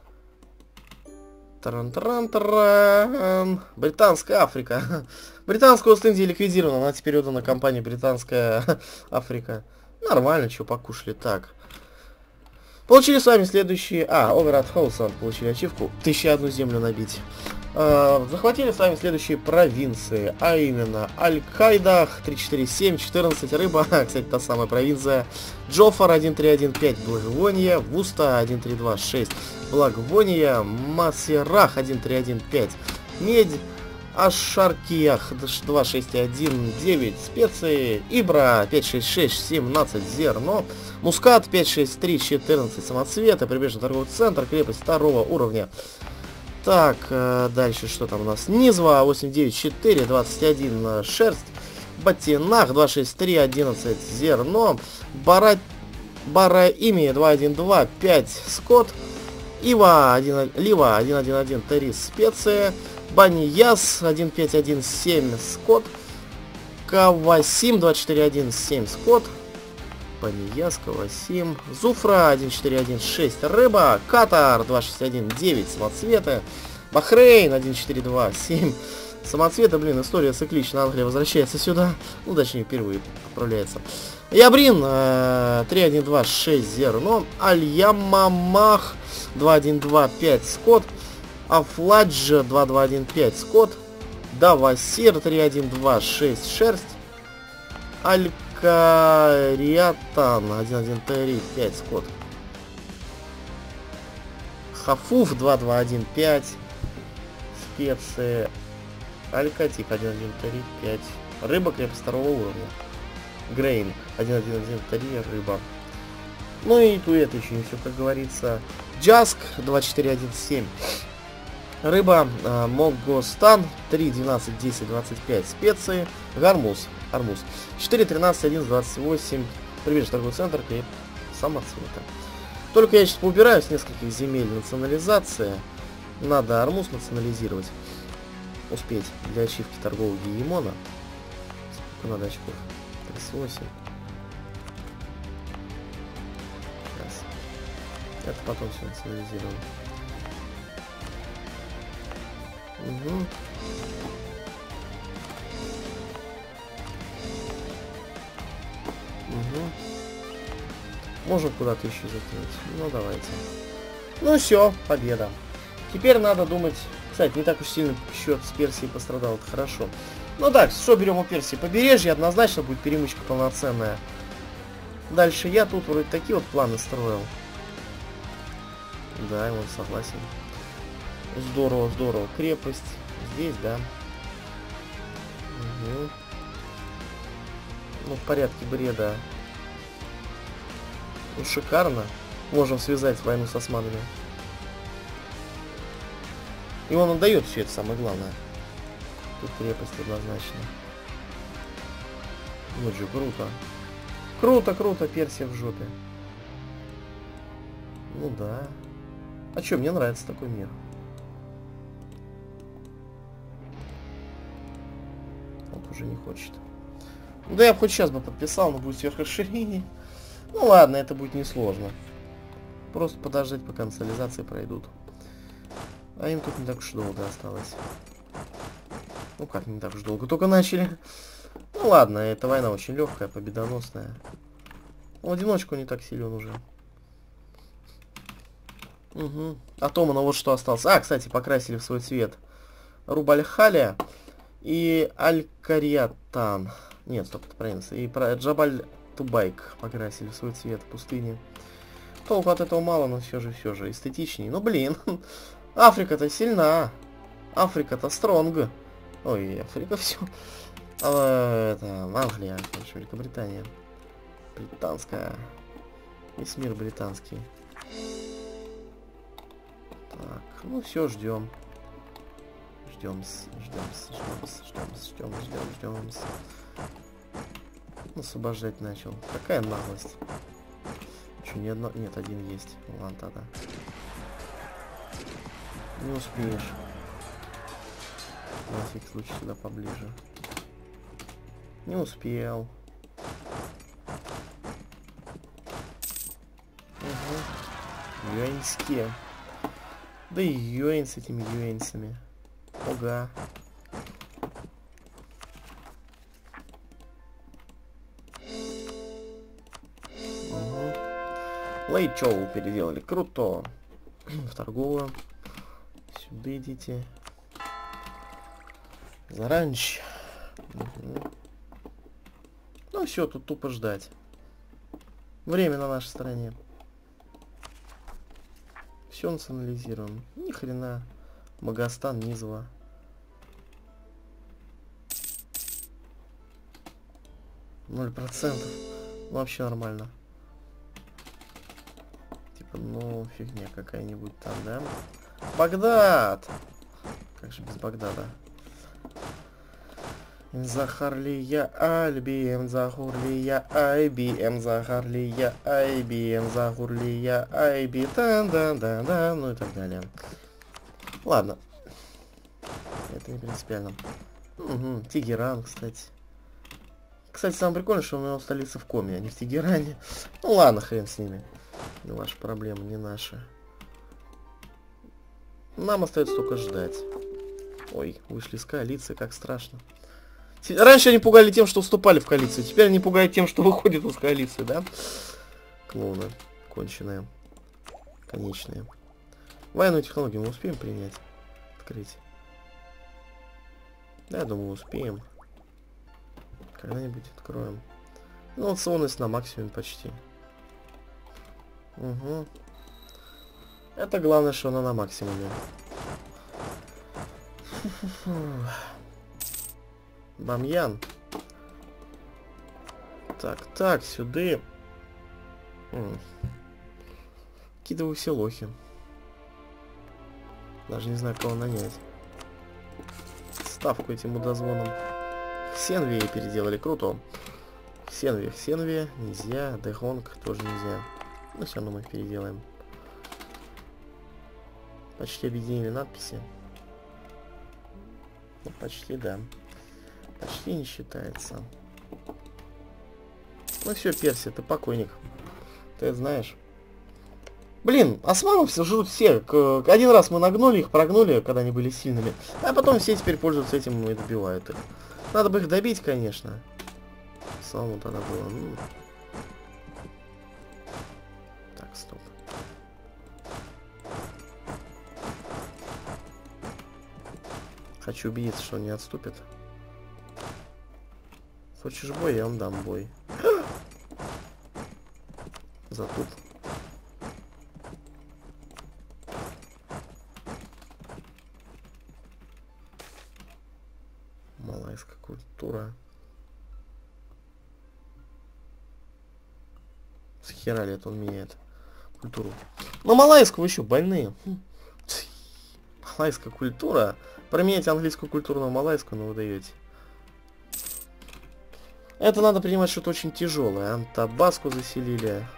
Таран-таран-таран. Британская Африка. Британская Ост-Индия ликвидирована. Она теперь отдана компании Британская Африка. Нормально, что покушали. Так. Получили с вами следующие... А, Overat House получили ачивку. Тысяча одну землю набить. Э, захватили с вами следующие провинции, а именно Аль-Кайдах три четыре семь четырнадцать, Рыба, кстати, та самая провинция, Джофар один три один пять, Благовония, Вуста один три два шесть, Благовония, Масерах один три один пять, Медь, Ашаркиях два шесть один девять, Специи, Ибра пять шесть шесть семнадцать, Зерно, Мускат пять шесть три четырнадцать, Самоцветы, прибрежный торговый центр, крепость второго уровня. Так, э, дальше что там у нас? Низва восемь девять четыре двадцать один, э, Шерсть, Батинах два шесть три одиннадцать, Зерно, Бара... Бараими два один два пять, Скот, Ива один, Лива один один один три, Специи, Банияс один пять один семь, Скот, Кавасим два четыре один семь, Скот, Банияс, Кавасим, Зуфра один четыре один шесть, Рыба, Катар два шесть один девять, Самоцветы, Бахрейн один четыре два семь, Самоцветы, блин, история циклична, Англия возвращается сюда, ну точнее впервые отправляется. Ябрин э, три один два шесть, Зерно, Аль-Ямамах два один два пять, Скот, Афладж два два один пять, Скот, Давасир три один два шесть, Шерсть, Аль-Кариатан один один три пять, Скот, Хафуф два два один пять, Специи, Аль-Катик один один три пять, Рыба, крепость второго уровня, Грейн один один один три, Рыба. Ну и тут это еще не все, как говорится. Джаск два четыре один семь, Рыба, э, Могостан три двенадцать десять двадцать пять, Специи, Гармуз, Армуз четыре тринадцать одиннадцать двадцать восемь, прибежный торговый центр, и Самоцветы. Только я сейчас поубираю с нескольких земель национализация. Надо Армуз национализировать. Успеть для ачивки торгового гегемона. Сколько надо очков? тридцать восемь. Сейчас. Это потом все национализируем. Угу. Угу. Можем куда-то еще закинуть. Ну давайте. Ну все, победа. Теперь надо думать. Кстати, не так уж сильно счет с Персией пострадал, это хорошо. Ну так, что берем у Персии? Побережье однозначно будет перемычка полноценная. Дальше я тут вроде такие вот планы строил. Да, он согласен. Здорово, здорово. Крепость. Здесь, да. Угу. Ну, в порядке бреда. Ну, шикарно. Можем связать войну с османами. И он отдает все это, самое главное. Тут крепость однозначно. Вот же круто. Круто, круто, Персия в жопе. Ну да. А чё, мне нравится такой мир. Вот уже не хочет. Да я бы хоть сейчас бы подписал, но будет сверхрасширение. Ну ладно, это будет несложно. Просто подождать, пока национализации пройдут. А им тут не так уж долго осталось. Ну как не так уж долго, только начали. Ну ладно, эта война очень легкая, победоносная. В одиночку не так силен уже. Угу. Атомана вот что остался. А, кстати, покрасили в свой цвет Рубаль-Халя и Аль-Кариатан. Нет, стоп, это провинция. И про Джабаль-Тубайк покрасили в свой цвет пустыни. Толку от этого мало, но все же, все же эстетичней. Ну блин, Африка-то сильна. Африка-то стронг. Ой, Африка все. А, это Англия, конечно, Великобритания. Британская. Весь мир британский. Так, ну все, ждем. Ждем, ждем, ждем, ждем, ждем, ждем, ждем. Освобождать начал. Какая наглость. Че, ни одно... Нет, один есть. Ладно, тогда. Не успеешь. На всякий случай сюда поближе. Не успел. Угу. Юэньские. Да и юэнь с этими юэньцами. Ога. Угу. Лэйчоу переделали. Круто. В торговую. Сюда идите. Зараньше. Угу. Ну все, тут тупо ждать. Время на нашей стороне. Все национализируем. Ни хрена. Магостан, Низово. Ноль процентов. Ну, вообще нормально. Типа, ну, фигня какая-нибудь там, да? Багдад! Как же без Багдада? Захарлия Альбием, Захурлия Айбием, Захарлия Айбием, Захурлия Айби, дан дан дан дан, ну и так далее. Ладно. Это не принципиально. Угу, Тегеран, кстати. Кстати, самое прикольное, что у него столица в Коме, а не в Тегеране. Ну ладно, хрен с ними. Не ваша проблема, не наша. Нам остается только ждать. Ой, вышли из коалиции, как страшно. Раньше они пугали тем, что вступали в коалицию. Теперь они пугают тем, что выходят из коалиции, да? Клоуны. Конченые. Конечные. Военную технологию мы успеем принять? Открыть? Да, я думаю, успеем. Когда-нибудь откроем. Инновационность на максимум почти. Угу. Это главное, что она на максимуме. Фу-фу-фу. Бамьян. Так, так, сюда. М. Кидываю все лохи. Даже не знаю, кого нанять. Ставку этим мудозвоном. Хсенвии переделали, круто. Хсенвии, Хсенвии нельзя. Дехонг тоже нельзя. Ну все равно мы их переделаем. Почти объединили надписи. Ну, почти, да. Почти не считается. Ну все, Персия, ты покойник. Ты это знаешь. Блин, османов все живут все. Один раз мы нагнули их, прогнули, когда они были сильными. А потом все теперь пользуются этим и добивают их. Надо бы их добить, конечно. Самому тогда было. Ну. Так, стоп. Хочу убедиться, что он не отступит. Хочешь бой, я вам дам бой. Затуп. Малайская культура. С хера ли это он меняет культуру? Ну, малайскую вы еще больные. Малайская культура. Променять английскую культуру на малайскую, но вы даете. Это надо принимать что-то очень тяжелое. Антабаску заселили.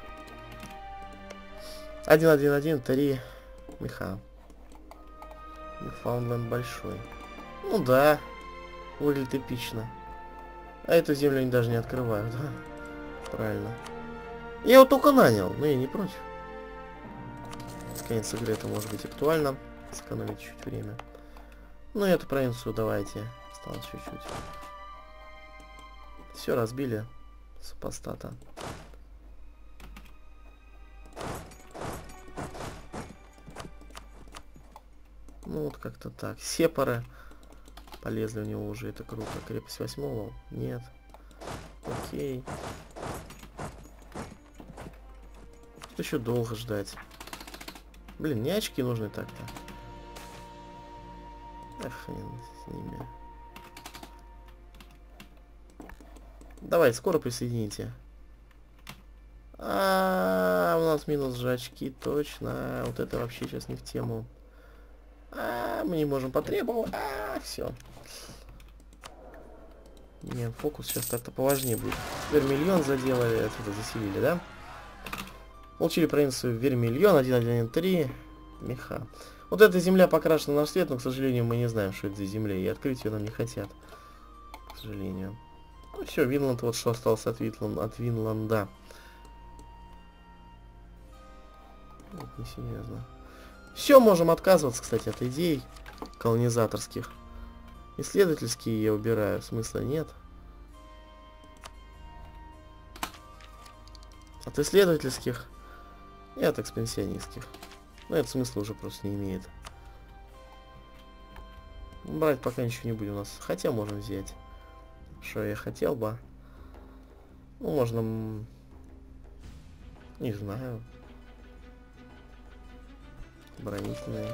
один один один три меха. Ньюфаундленд большой. Ну да. Выглядит эпично. А эту землю они даже не открывают. Правильно. Я его только нанял, но я не против. С конец игры это может быть актуально. Сэкономить чуть время. Ну и эту провинцию давайте. Осталось чуть-чуть. Все разбили. Супостата. Ну вот как-то так. Сепары. Полезли у него уже. Это круто. Крепость восьмого? Нет. Окей. Тут еще долго ждать. Блин, не очки нужны так-то. Эх, хрен с ними. Давай, скоро присоедините. А, -а, -а у нас минус же очки, точно. Вот это вообще сейчас не в тему. А, -а, -а мы не можем потребовать. А, -а, -а все. Не, фокус сейчас как-то поважнее будет. Вермильон заделали, отсюда заселили, да? Получили провинцию Вермильон, один один три. Меха. Вот эта земля покрашена на свет, но, к сожалению, мы не знаем, что это за земля, и открыть ее нам не хотят. К сожалению. Ну все, Винланд, вот что осталось от, Витланд, от Винланда. Это не серьезно. Все, можем отказываться, кстати, от идей колонизаторских. Исследовательские я убираю, смысла нет. От исследовательских и от экспансионистских. Но это смысла уже просто не имеет. Брать пока ничего не будем у нас. Хотя можем взять. Что я хотел бы. Ну, можно... Не знаю. Бронительные.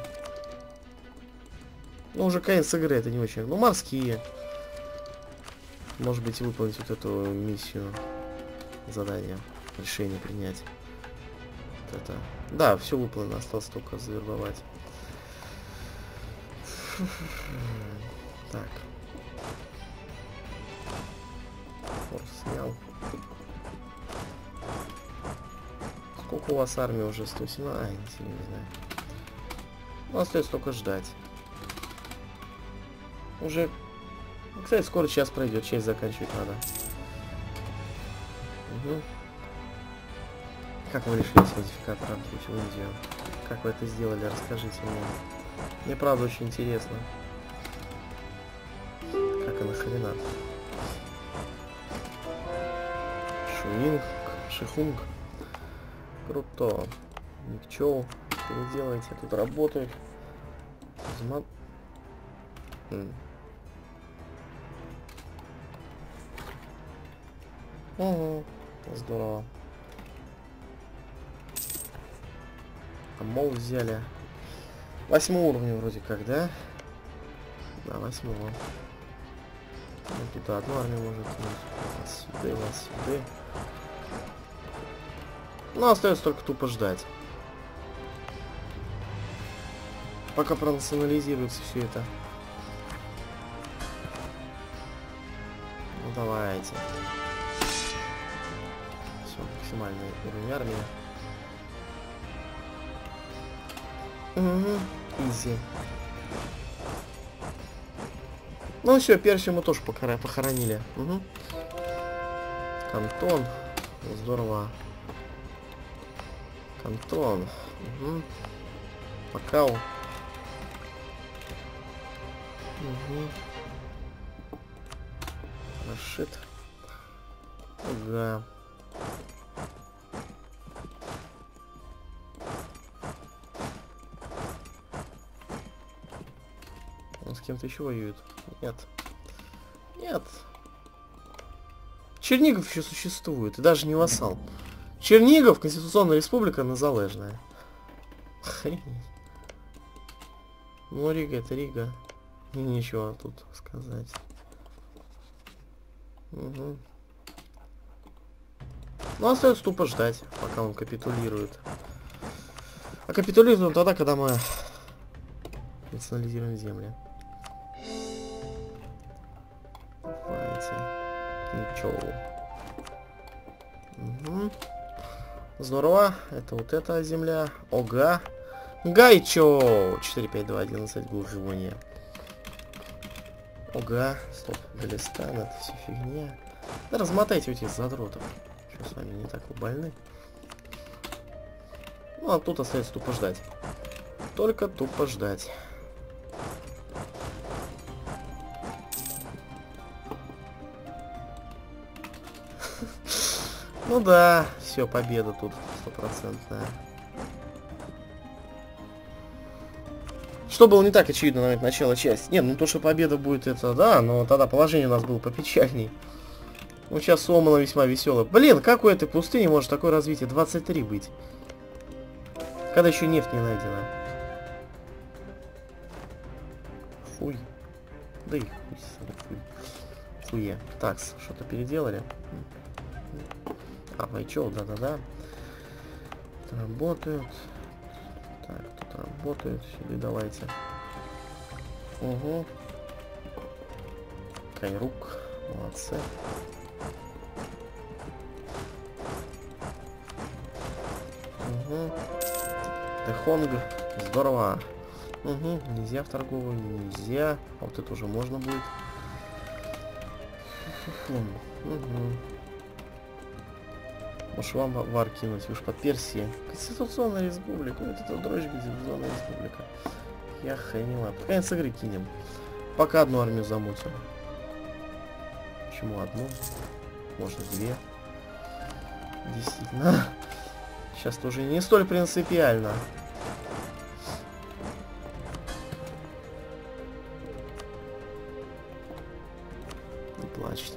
Ну, уже конец игры, это не очень. Ну, морские. Может быть, выполнить вот эту миссию. Задание. Решение принять. Вот это. Да, все выполнено. Осталось только завербовать. Так. Форс снял. Сколько у вас армии уже? сто семнадцать? А, не, не знаю. Ну, остается только ждать. Уже... Кстати, скоро час пройдет. Часть заканчивать надо. Угу. Как вы решили с модификатором в Индию? Как вы это сделали? Расскажите мне. Мне правда очень интересно. Как она хрена? Шуинг, Шихунг. Круто. Никчоу. Что вы делаете? Тут работают. Зма... Угу. Здорово. А мол взяли. Восьмого уровня вроде как, да? Да, восьмого. Ну, тут одну армию может быть. Сюда, вас сюда. Ну, остается только тупо ждать. Пока пронационализируется все это. Ну, давайте. Все, максимальный уровень армии. Угу, изи. Ну все, Персию мы тоже покора похоронили. Угу. Кантон. Здорово. Кантон. Угу. Макао. Угу. Рашид. Ага. Он с кем-то еще воюет? Нет. Нет. Чернигов еще существует, и даже не вассал. Чернигов, Конституционная Республика Незалежная. Хрень. Ну, Рига это Рига. И нечего тут сказать. Угу. Ну, остается тупо ждать, пока он капитулирует. А капитулирует он тогда, когда мы национализируем земли. Давайте. Ничего. Угу. Здорово. Это вот эта земля. Ога. Гайчо. четыре пять два одиннадцать. Гуржевание. Ога. Стоп. Галистан. Это все фигня. Да размотайте этих задротов. Что с вами не так, вы больны? Ну, а тут остается тупо ждать. Только тупо ждать. Ну да, все, победа тут стопроцентная. Что было не так очевидно на момент начала части? Нет, ну то, что победа будет, это да, но тогда положение у нас было попечальней. Ну сейчас Сомана весьма веселая. Блин, как у этой пустыни может такое развитие двадцать три быть? Когда еще нефть не найдена. Хуй. Да и хуй, хуй. Хуе. Так, что-то переделали. А, Вайчоу, да-да-да. Работают. Так, тут работают. Сюда давайте. Угу. Кайрук. Молодцы. Угу. Тэхонг. Здорово. Угу. Нельзя в торговую, нельзя. А вот это уже можно будет. Угу. Может вам вар кинуть уж под Персией. Конституционная республика. Вот это дрожь, Конституционная республика. Я хренила. Под конец игры кинем. Пока одну армию замутим. Почему одну? Можно две. Действительно. Сейчас тоже не столь принципиально. плачьте.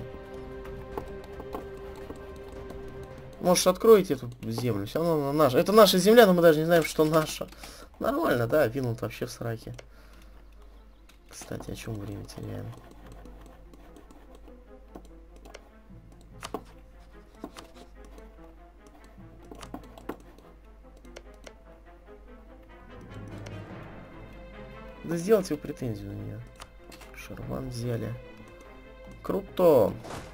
Может, откроете эту землю? Все равно она наша. Это наша земля, но мы даже не знаем, что наша. Нормально, да? Винланд вообще в сраке. Кстати, о чем время теряем? Да сделайте его претензию на нее. Шарван взяли. Круто.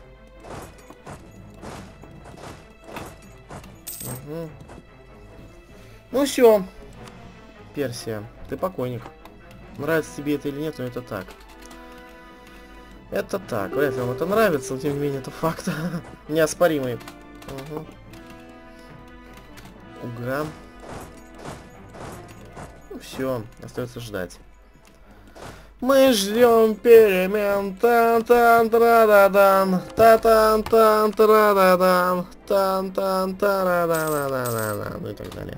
Угу. Ну все. Персия, ты покойник. Нравится тебе это или нет, но это так. Это так. Вряд ли вам это нравится, но тем не менее это факт. Неоспоримый. Угу. Уга. Ну все, остается ждать. Мы ждем перемен. Тан-тан-тра-да-дан. Та-тан-тан-тра-да-дан. Тан-тан-тра-да-да-да-да. Ну и так далее.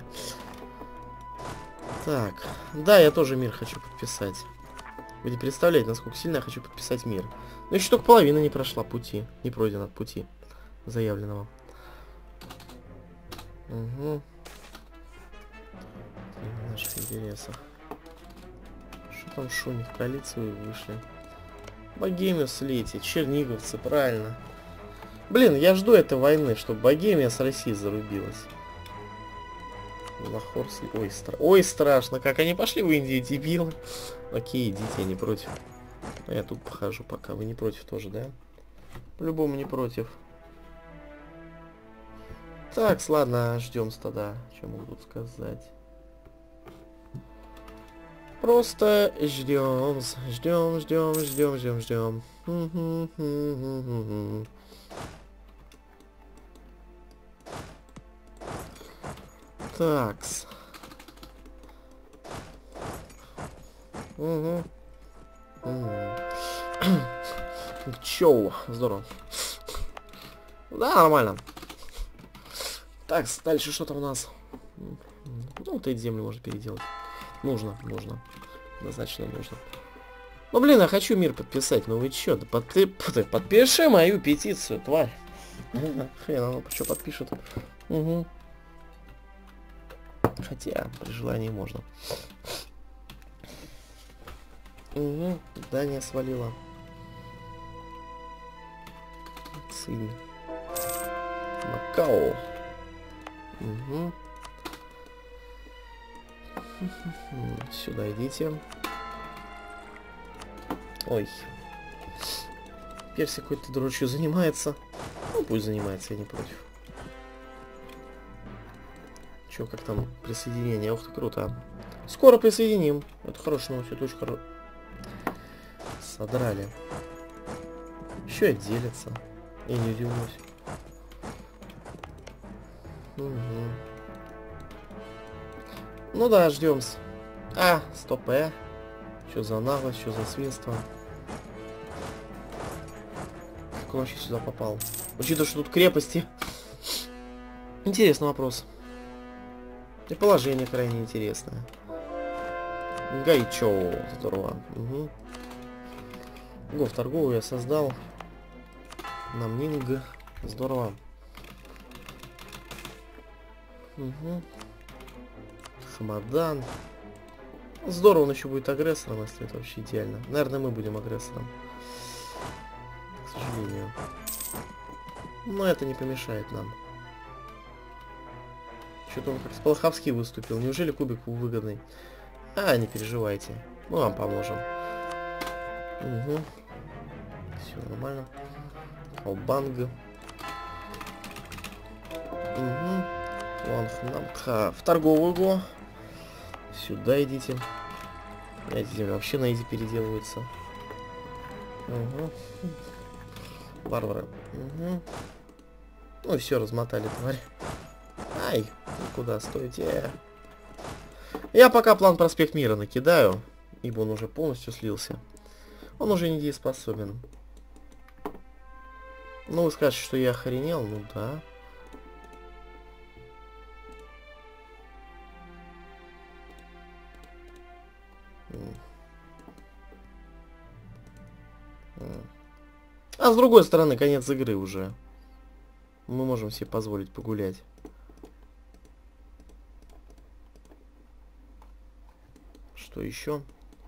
Так. Да, я тоже мир хочу подписать. Вы не представляете, насколько сильно я хочу подписать мир. Но еще только половина не прошла пути. Не пройдена пути заявленного. Угу. В наших интересах. Там шумит, в коалицию вышли. Богемию слейте, черниговцы, правильно. Блин, я жду этой войны, чтобы Богемия с Россией зарубилась. Лахор сли... Ой, стра... Ой, страшно, как они пошли в Индию, дебилы. Окей, идите, я не против. А я тут похожу пока. Вы не против тоже, да? По-любому не против. Так, ладно, ждем тогда. Что могу тут сказать? Просто ждем, ждем, ждем, ждем, ждем, ждем. Такс. Угу. Чоу, здорово. Да, нормально. Так, дальше что там у нас? Ну, вот эти земли можно переделать. Нужно, нужно. Однозначно нужно. Ну, блин, я хочу мир подписать. Ну вы чё? Да подпи... подпиши мою петицию, тварь. Хрен, оно что подпишет. Угу. Хотя, при желании можно. Угу. Дания свалила. Цинь. Макао. Угу. Сюда идите. Ой. Персик какой-то дрочью занимается. Ну, пусть занимается, я не против. Чё, как там присоединение? Ух ты, круто. Скоро присоединим. Это хорошая новость, это очень хорошо. Содрали. Еще отделится. Я не удивлюсь. Угу. Ну да, ждем. А, стоп, э. Что за наглость, что за свинство? Как он вообще сюда попал? Учитывая, что тут крепости. Интересный вопрос. И положение крайне интересное. Гайчоу, здорово. Угу. Гов торговую я создал. Намнинг. Здорово. Угу. Хамадан. Здорово, он еще будет агрессором, если это вообще идеально. Наверное, мы будем агрессором. К сожалению. Но это не помешает нам. Что-то он как Сполоховский выступил. Неужели кубик выгодный? А, не переживайте. Мы вам поможем. Угу. Все нормально. Албанга. Угу. Ванхнамтха. В торговую го. Сюда идите. Эти земли вообще на изи переделываются. Угу. Варвары. Угу. Ну и все, размотали, тварь. Ай, куда стойте? Я пока план Проспект Мира накидаю, ибо он уже полностью слился. Он уже недееспособен. Ну, вы скажете, что я охренел? Ну да. А с другой стороны, конец игры уже. Мы можем себе позволить погулять. Что еще?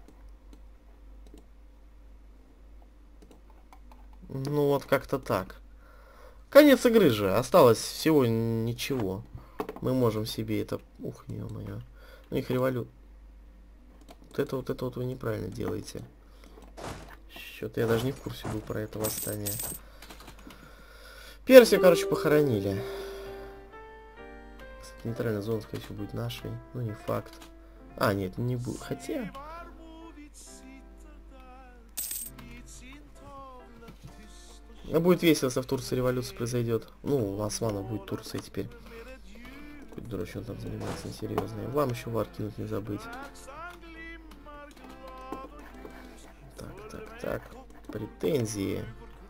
Ну вот как-то так. Конец игры же. Осталось всего ничего. Мы можем себе это... Ух, ё-моё. Ну их револют... Вот это вот это вот вы неправильно делаете. Что-то я даже не в курсе был про это восстание. Персию, короче, похоронили. Кстати, нейтральная зона, скорее всего, будет нашей. Ну, не факт. А, нет, не будет. Хотя... А будет весело, если в Турции революция произойдет. Ну, у османов будет Турция теперь. Какой-то дурачок он там занимается, несерьезный. Вам еще вар кинуть не забыть. Так, так, так. Претензии.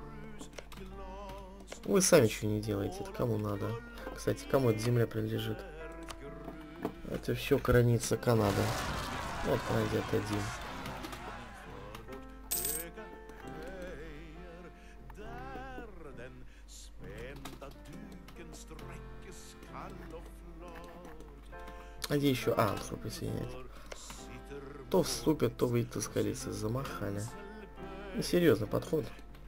Вы сами что не делаете. Это кому надо? Кстати, кому эта земля принадлежит? Это все граница Канады. Вот Канаде отдадим. А где еще? А, что присоединять. То вступят, то выйдут из столицы. Замахали. Ну, серьезный подход.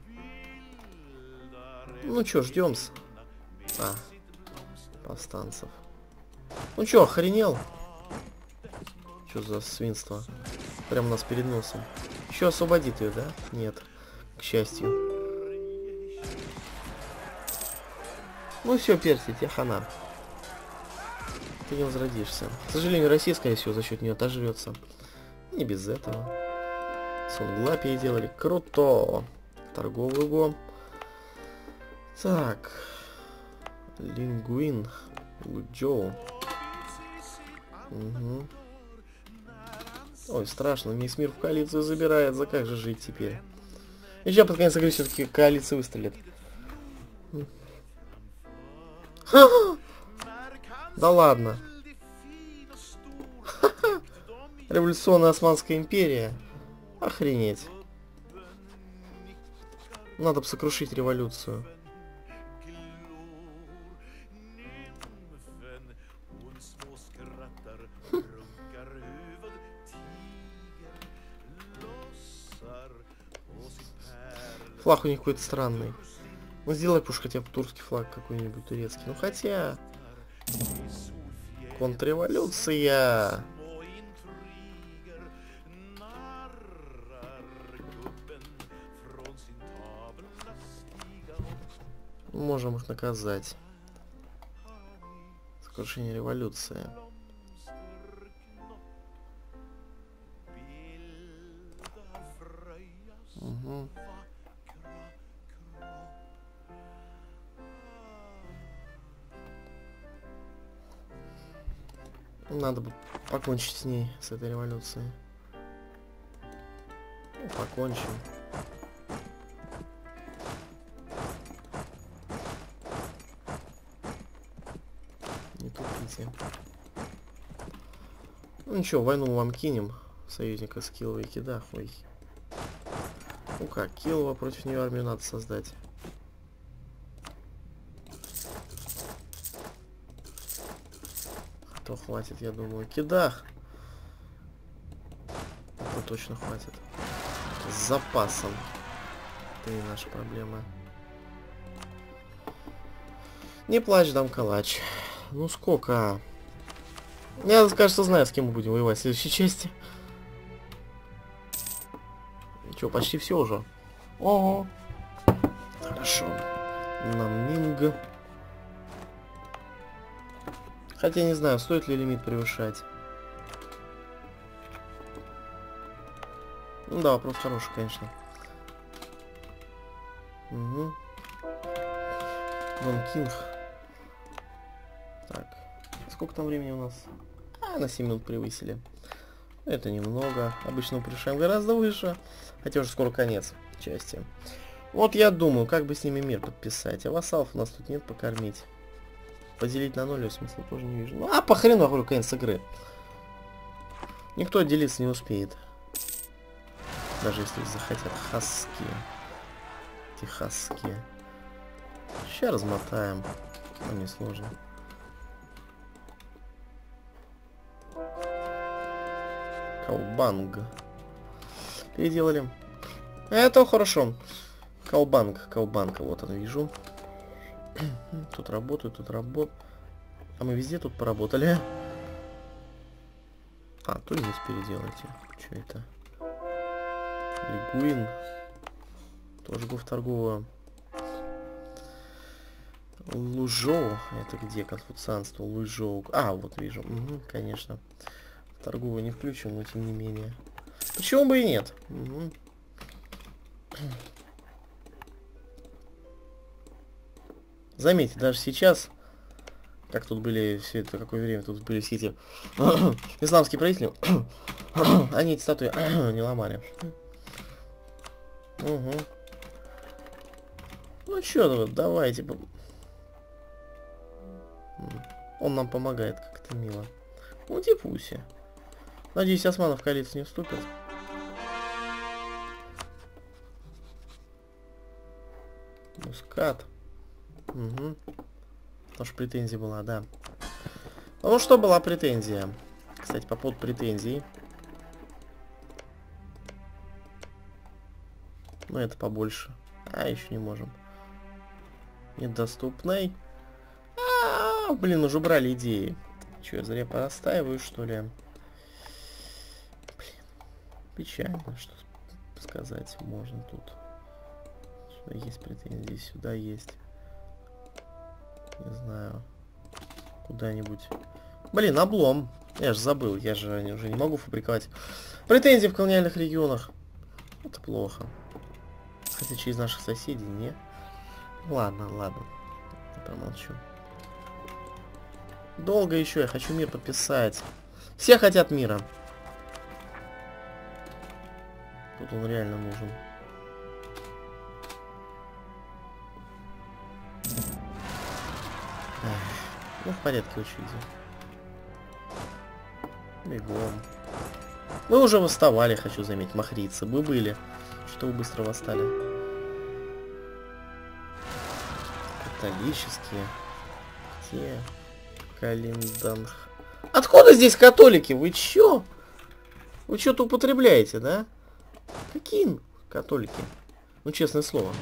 Ну чё, ждем-с. А, повстанцев. Ну чё, охренел? Чё за свинство? Прямо у нас перед носом. Еще освободит ее, да? Нет. К счастью. Ну все, Персия, тебе хана. Ты не возродишься. К сожалению, Россия, скорее всего, за счет нее отожрется. Не без этого. Сунгла переделали. Круто. Торговый го. Так. Лингуин. Луджоу. Угу. Ой, страшно. Весь мир в коалицию забирает. За как же жить теперь? И сейчас под конец игры все-таки коалиция выстрелит. Да ладно. Революционная Османская империя. Охренеть. Надо бы сокрушить революцию. Флаг у них какой-то странный. Ну сделай уж хотя бы турский флаг какой-нибудь, турецкий. Ну хотя... Контрреволюция! Можем их наказать. Сокрушение революции. Угу. Надо бы покончить с ней, с этой революцией. Ну, покончим. Не тупите. Ну ничего, войну вам кинем. Союзника с Килова и Кидах. Ой. Ну как, Килова против нее армию надо создать. То хватит, я думаю. Кидах. Это точно хватит. С запасом. Это не наша проблема. Не плачь, дам калач. Ну сколько? Я, кажется, знаю, с кем мы будем воевать в следующей части. Че, почти все уже. Ого. Хорошо. Намнинг. Хотя не знаю, стоит ли лимит превышать. Ну да, вопрос хороший, конечно. Угу. Ван Кинг. Так. Сколько там времени у нас? А, на семь минут превысили. Это немного. Обычно мы превышаем гораздо выше. Хотя уже скоро конец части. Вот я думаю, как бы с ними мир подписать. А вассалов у нас тут нет покормить. Поделить на ноль, в смысле, тоже не вижу. Ну, а по хрену, я говорю, конец игры. Никто делиться не успеет. Даже если захотят хаски. Техасские. Сейчас размотаем. Ну, не сложно. Каубанг. Переделали. Это хорошо. Каубанг, Каубанг. Вот он, вижу. Тут работаю, тут работаю. А мы везде тут поработали. А, тульмус переделайте. Что это? Лигуин. Тоже гов торгового. Лужоу. Это где конфуцианство? Лужоу. А, вот вижу. Угу, конечно. Торговую не включим, но тем не менее. Почему бы и нет? Угу. Заметьте, даже сейчас, как тут были все это, какое время тут были все эти исламские правители, они эти статуи не ломали. Угу. Ну что, давайте. Он нам помогает, как-то мило. Ну, Дипуси. Надеюсь, османы в коалицию не вступят. Мускат. Угу. Потому что претензия была, да. Ну что была претензия? Кстати, по поводу претензий. Ну, это побольше. А, еще не можем. Недоступный. А, блин, уже брали идеи. Че, я зря простаиваю, что ли? Блин. Печально, что сказать можно тут. Сюда есть претензии, сюда есть. Не знаю. Куда-нибудь. Блин, облом. Я же забыл, я же уже не могу фабриковать претензии в колониальных регионах. Это плохо. Хотя через наших соседей, не? Ладно, ладно. Я промолчу. Долго еще, я хочу мир подписать. Все хотят мира. Тут он реально нужен. Эх, ну, в порядке очереди. Бегом. Мы уже восставали, хочу заметить, махрицы. Мы были. Что вы быстро восстали. Католические. Где? Калинданх. Откуда здесь католики? Вы чё? Вы что-то употребляете, да? Какие католики? Ну, честное слово.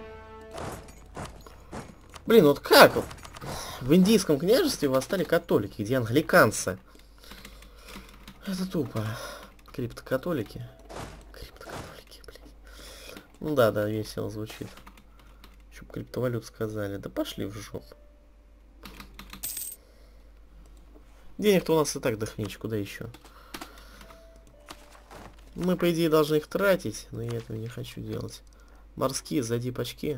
Блин, вот как? В индийском княжестве восстали католики, где англиканцы. Это тупо. Криптокатолики. Криптокатолики, блин. Ну да, да, весело звучит. Чтоб криптовалют сказали. Да пошли в жопу. Денег-то у нас и так дохнечь, куда еще? Мы, по идее, должны их тратить, но я этого не хочу делать. Морские, сзади почки.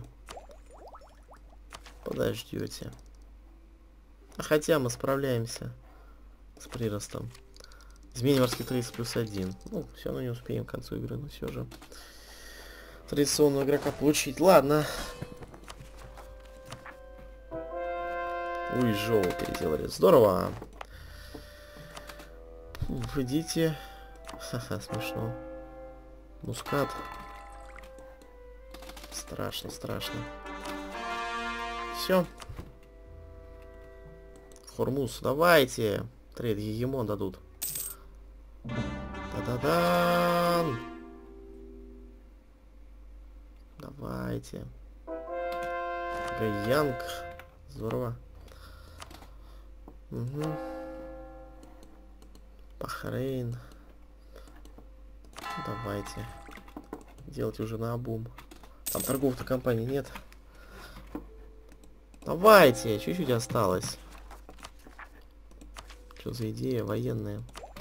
Подождете. А хотя мы справляемся с приростом. Изменение морских тридцать плюс один. Ну, все равно не успеем к концу игры, но все же. Традиционного игрока получить. Ладно. Ой, Жоу переделали. Здорово. Идите. Ха-ха, смешно. Мускат. Страшно, страшно. Все. Хормуз, давайте. Трейд Гегемон дадут. Да-да-да. Давайте. Гаянг. Здорово. Угу. Бахрейн. Давайте. Делать уже наобум. Там торговых-то компаний нет. Давайте. Чуть-чуть осталось. Что за идея военная?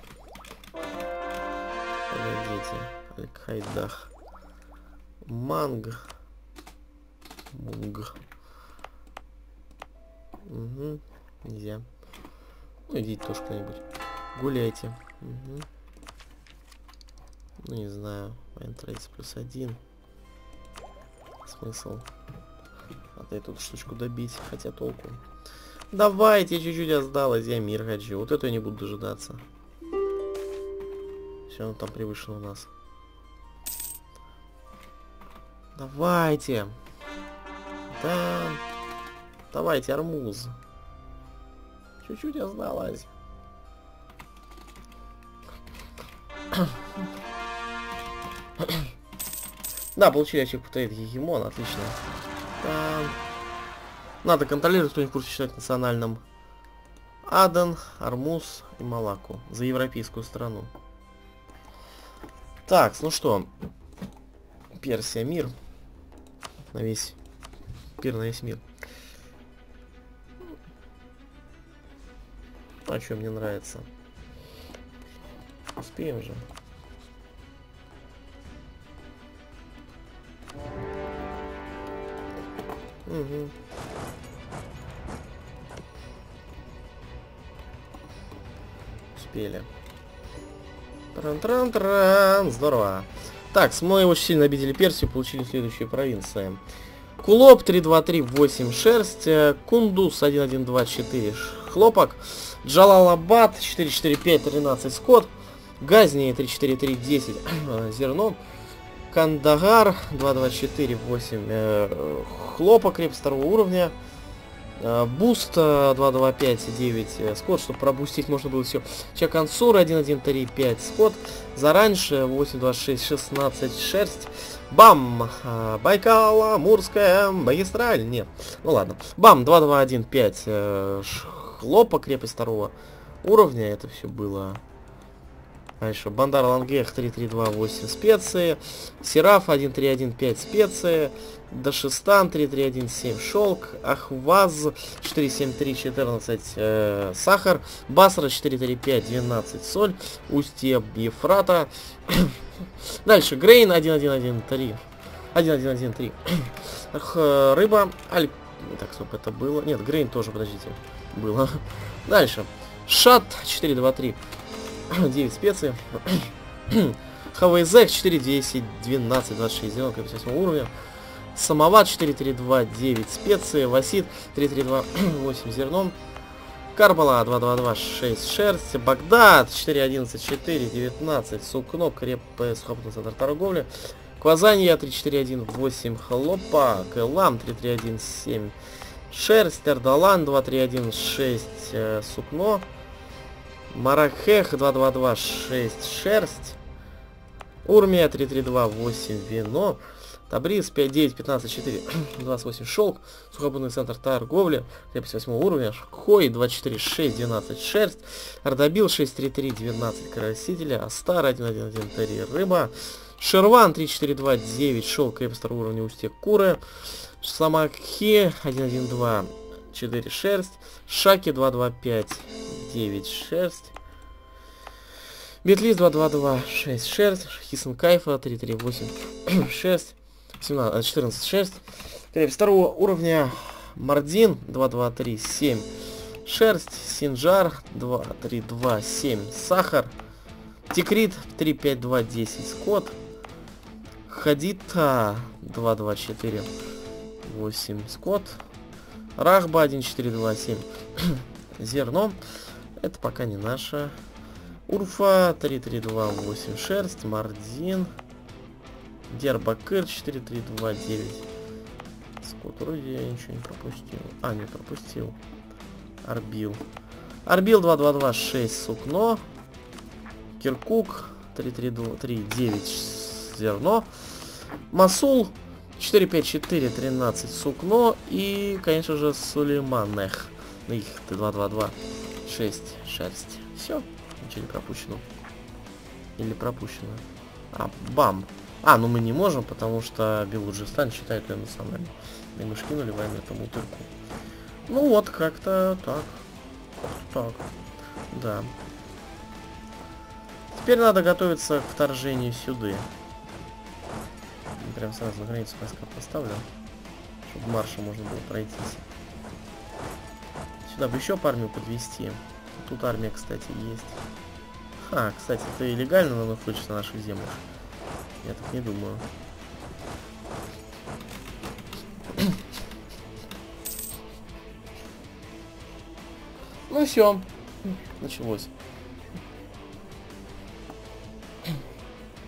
Погодите. Аль-Кайдах. Манг. Мунг. Угу. Нельзя. Ну, идите тоже кто-нибудь. Гуляйте. Угу. Ну, не знаю. тридцать плюс один. Смысл. А ты тут штучку добить. Хотя толку. Давайте, чуть-чуть осталось. Я мир хочу. Вот это я не буду дожидаться. Все равно там превышено у нас. Давайте. Да. Давайте, армуз. Чуть-чуть осталось. Да, получили очек повторит гегемон, отлично. Да. Надо контролировать, кто не в курсе считать национальным. Аден, Армуз и Малаку. За европейскую страну. Так, ну что. Персия, мир. На весь... Пир на весь мир. А что мне нравится? Успеем же. Угу. Успели. Тран-тран-тран. Здорово. Так, мы очень сильно обидели Персию, получили следующие провинции. Кулоп три два три восемь шерсть, Кундус один один два четыре хлопок, Джалалабад четыре четыре пять тринадцать скот, Газни три четыре три десять зерно, Кандагар два два четыре восемь э, хлопок, крепость второго уровня, э, Буст два два пять девять э, скот, чтобы пробустить можно было все. Чакансур один один три пять скот, Зараньше восемь два шесть шестнадцать шерсть. Бам! А, Байкал, Амурская магистраль. Нет. Ну ладно. Бам! два два один пять э, хлопок, крепость второго уровня. Это все было. Дальше. Бандар Лангех три три два восемь специи. Сераф один три один пять специи. Дашистан три три один семь шелк. Ахваз четыре семь три четырнадцать э, сахар. Басра четыре три пять двенадцать соль. Устье Ефрата. Дальше. Грейн один один один три. один один один три. Рыба. Аль... Так, стоп, это было. Нет, Грейн тоже, подождите. Было. Дальше. Шат четыре два три. девять специй. ХВЗ четыре десять двенадцать двадцать шесть зеленый, крепость восьмого уровня. Самоват четыре три два девять специи. Васид три три два восемь зерном. Карбала два два два шесть шерсть. Багдад четыре одиннадцать четыре девятнадцать сукно, крепость сухопутный центр торговли. Квазанья три четыре один восемь хлопа. Кэлам три три один семь шерсть. Эрдалан два три один шесть э, сукно. Марахех два два два шесть шерсть. Урмия три три два восемь вино. Табриз пять девять пятнадцать четыре двадцать восемь шелк. Сухопутный центр торговли. Крепость восьмого уровня. Хой два четыре шесть двенадцать шерсть. Ардабил шесть три три двенадцать красители. Астар один один один три рыба. Шерван три четыре два девять шелк. Крепость второго уровня. Устье Куры. Самакхи один один два четыре шерсть. Шаки два два пять девять шерсть. Бетлиз два два два шесть шерсть. Хисенкайфа три три восемь шерсть. семнадцать четырнадцать шерсть. Крепость второго уровня. Мардин два два три семь шерсть. Синджар два три два семь сахар. Тикрит три пять два десять скот. Хадита два два четыре восемь скот. Рахба один четыре два семь зерно. Это пока не наша. Урфа три три два восемь шерсть. Мардин. Дербакыр четыре три два девять. Скот, вроде я ничего не пропустил. А, не пропустил. Арбил. Арбил два два два шесть сукно. Киркук три три три девять зерно. Масул четыре пять четыре тринадцать сукно. И, конечно же, Сулейманех. Их два два два шесть шерсть. Все. Ничего не пропущено. Или пропущено. А, бам. А, ну мы не можем, потому что Белуджистан считает ее национальной. И мы шкинули войну этому утырку. Ну вот, как-то так. Так. Да. Теперь надо готовиться к вторжению сюда. Прям сразу на границу войска поставлю. Чтобы маршем можно было пройтись. Сюда бы еще по армию подвести. Тут армия, кстати, есть. А, кстати, ты легально находишься на наших землях? Я так не думаю. Ну все, началось.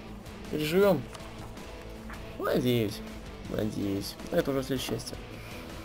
Переживем? Надеюсь. Надеюсь. Это уже следующее счастье.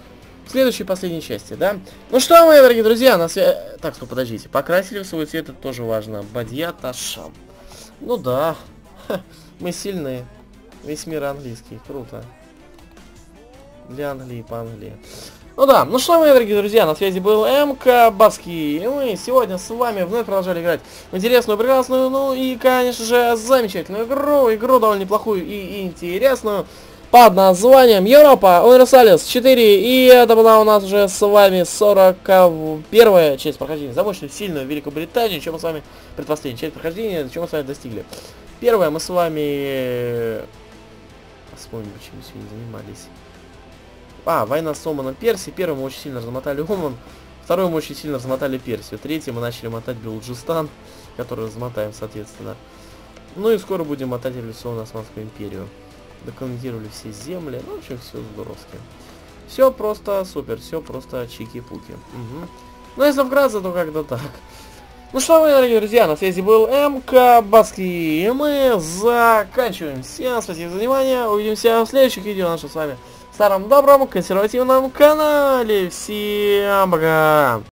следующей последней части, да? Ну что, мои дорогие друзья, на связи... Так, стоп, подождите. Покрасили в свой цвет, это тоже важно. Бадьят Ашам. Ну да. Ха, мы сильные. Весь мир английский. Круто. Для Англии, по Англии. Ну да, ну что, мои дорогие друзья, на связи был МК Бабский. И мы сегодня с вами вновь продолжали играть в интересную, прекрасную, ну и, конечно же, замечательную игру. Игру довольно неплохую и интересную. Под названием Европа Универсалис четыре. И это была у нас уже с вами сорок первая часть прохождения. За мощную, сильную Великобританию, чем мы с вами... Предпоследняя часть прохождения, чем мы с вами достигли. Первое, мы с вами... Вспомним, чем мы сегодня занимались. А, война с Оманом Персии. Первым мы очень сильно размотали Оман. Второй мы очень сильно размотали Персию. Третий мы начали мотать Белуджистан, который размотаем, соответственно. Ну и скоро будем мотать революционную Османскую империю. Доколонизировали все земли. Ну, в общем, все здоровски. Все просто супер, все просто чики-пуки. Угу. Ну, если вкратце, то как-то так. Ну что, мои дорогие друзья, на связи был МК Бабский. И мы заканчиваем. Всем спасибо за внимание. Увидимся в следующих видео нашем с вами старом добром консервативном канале. Всем пока!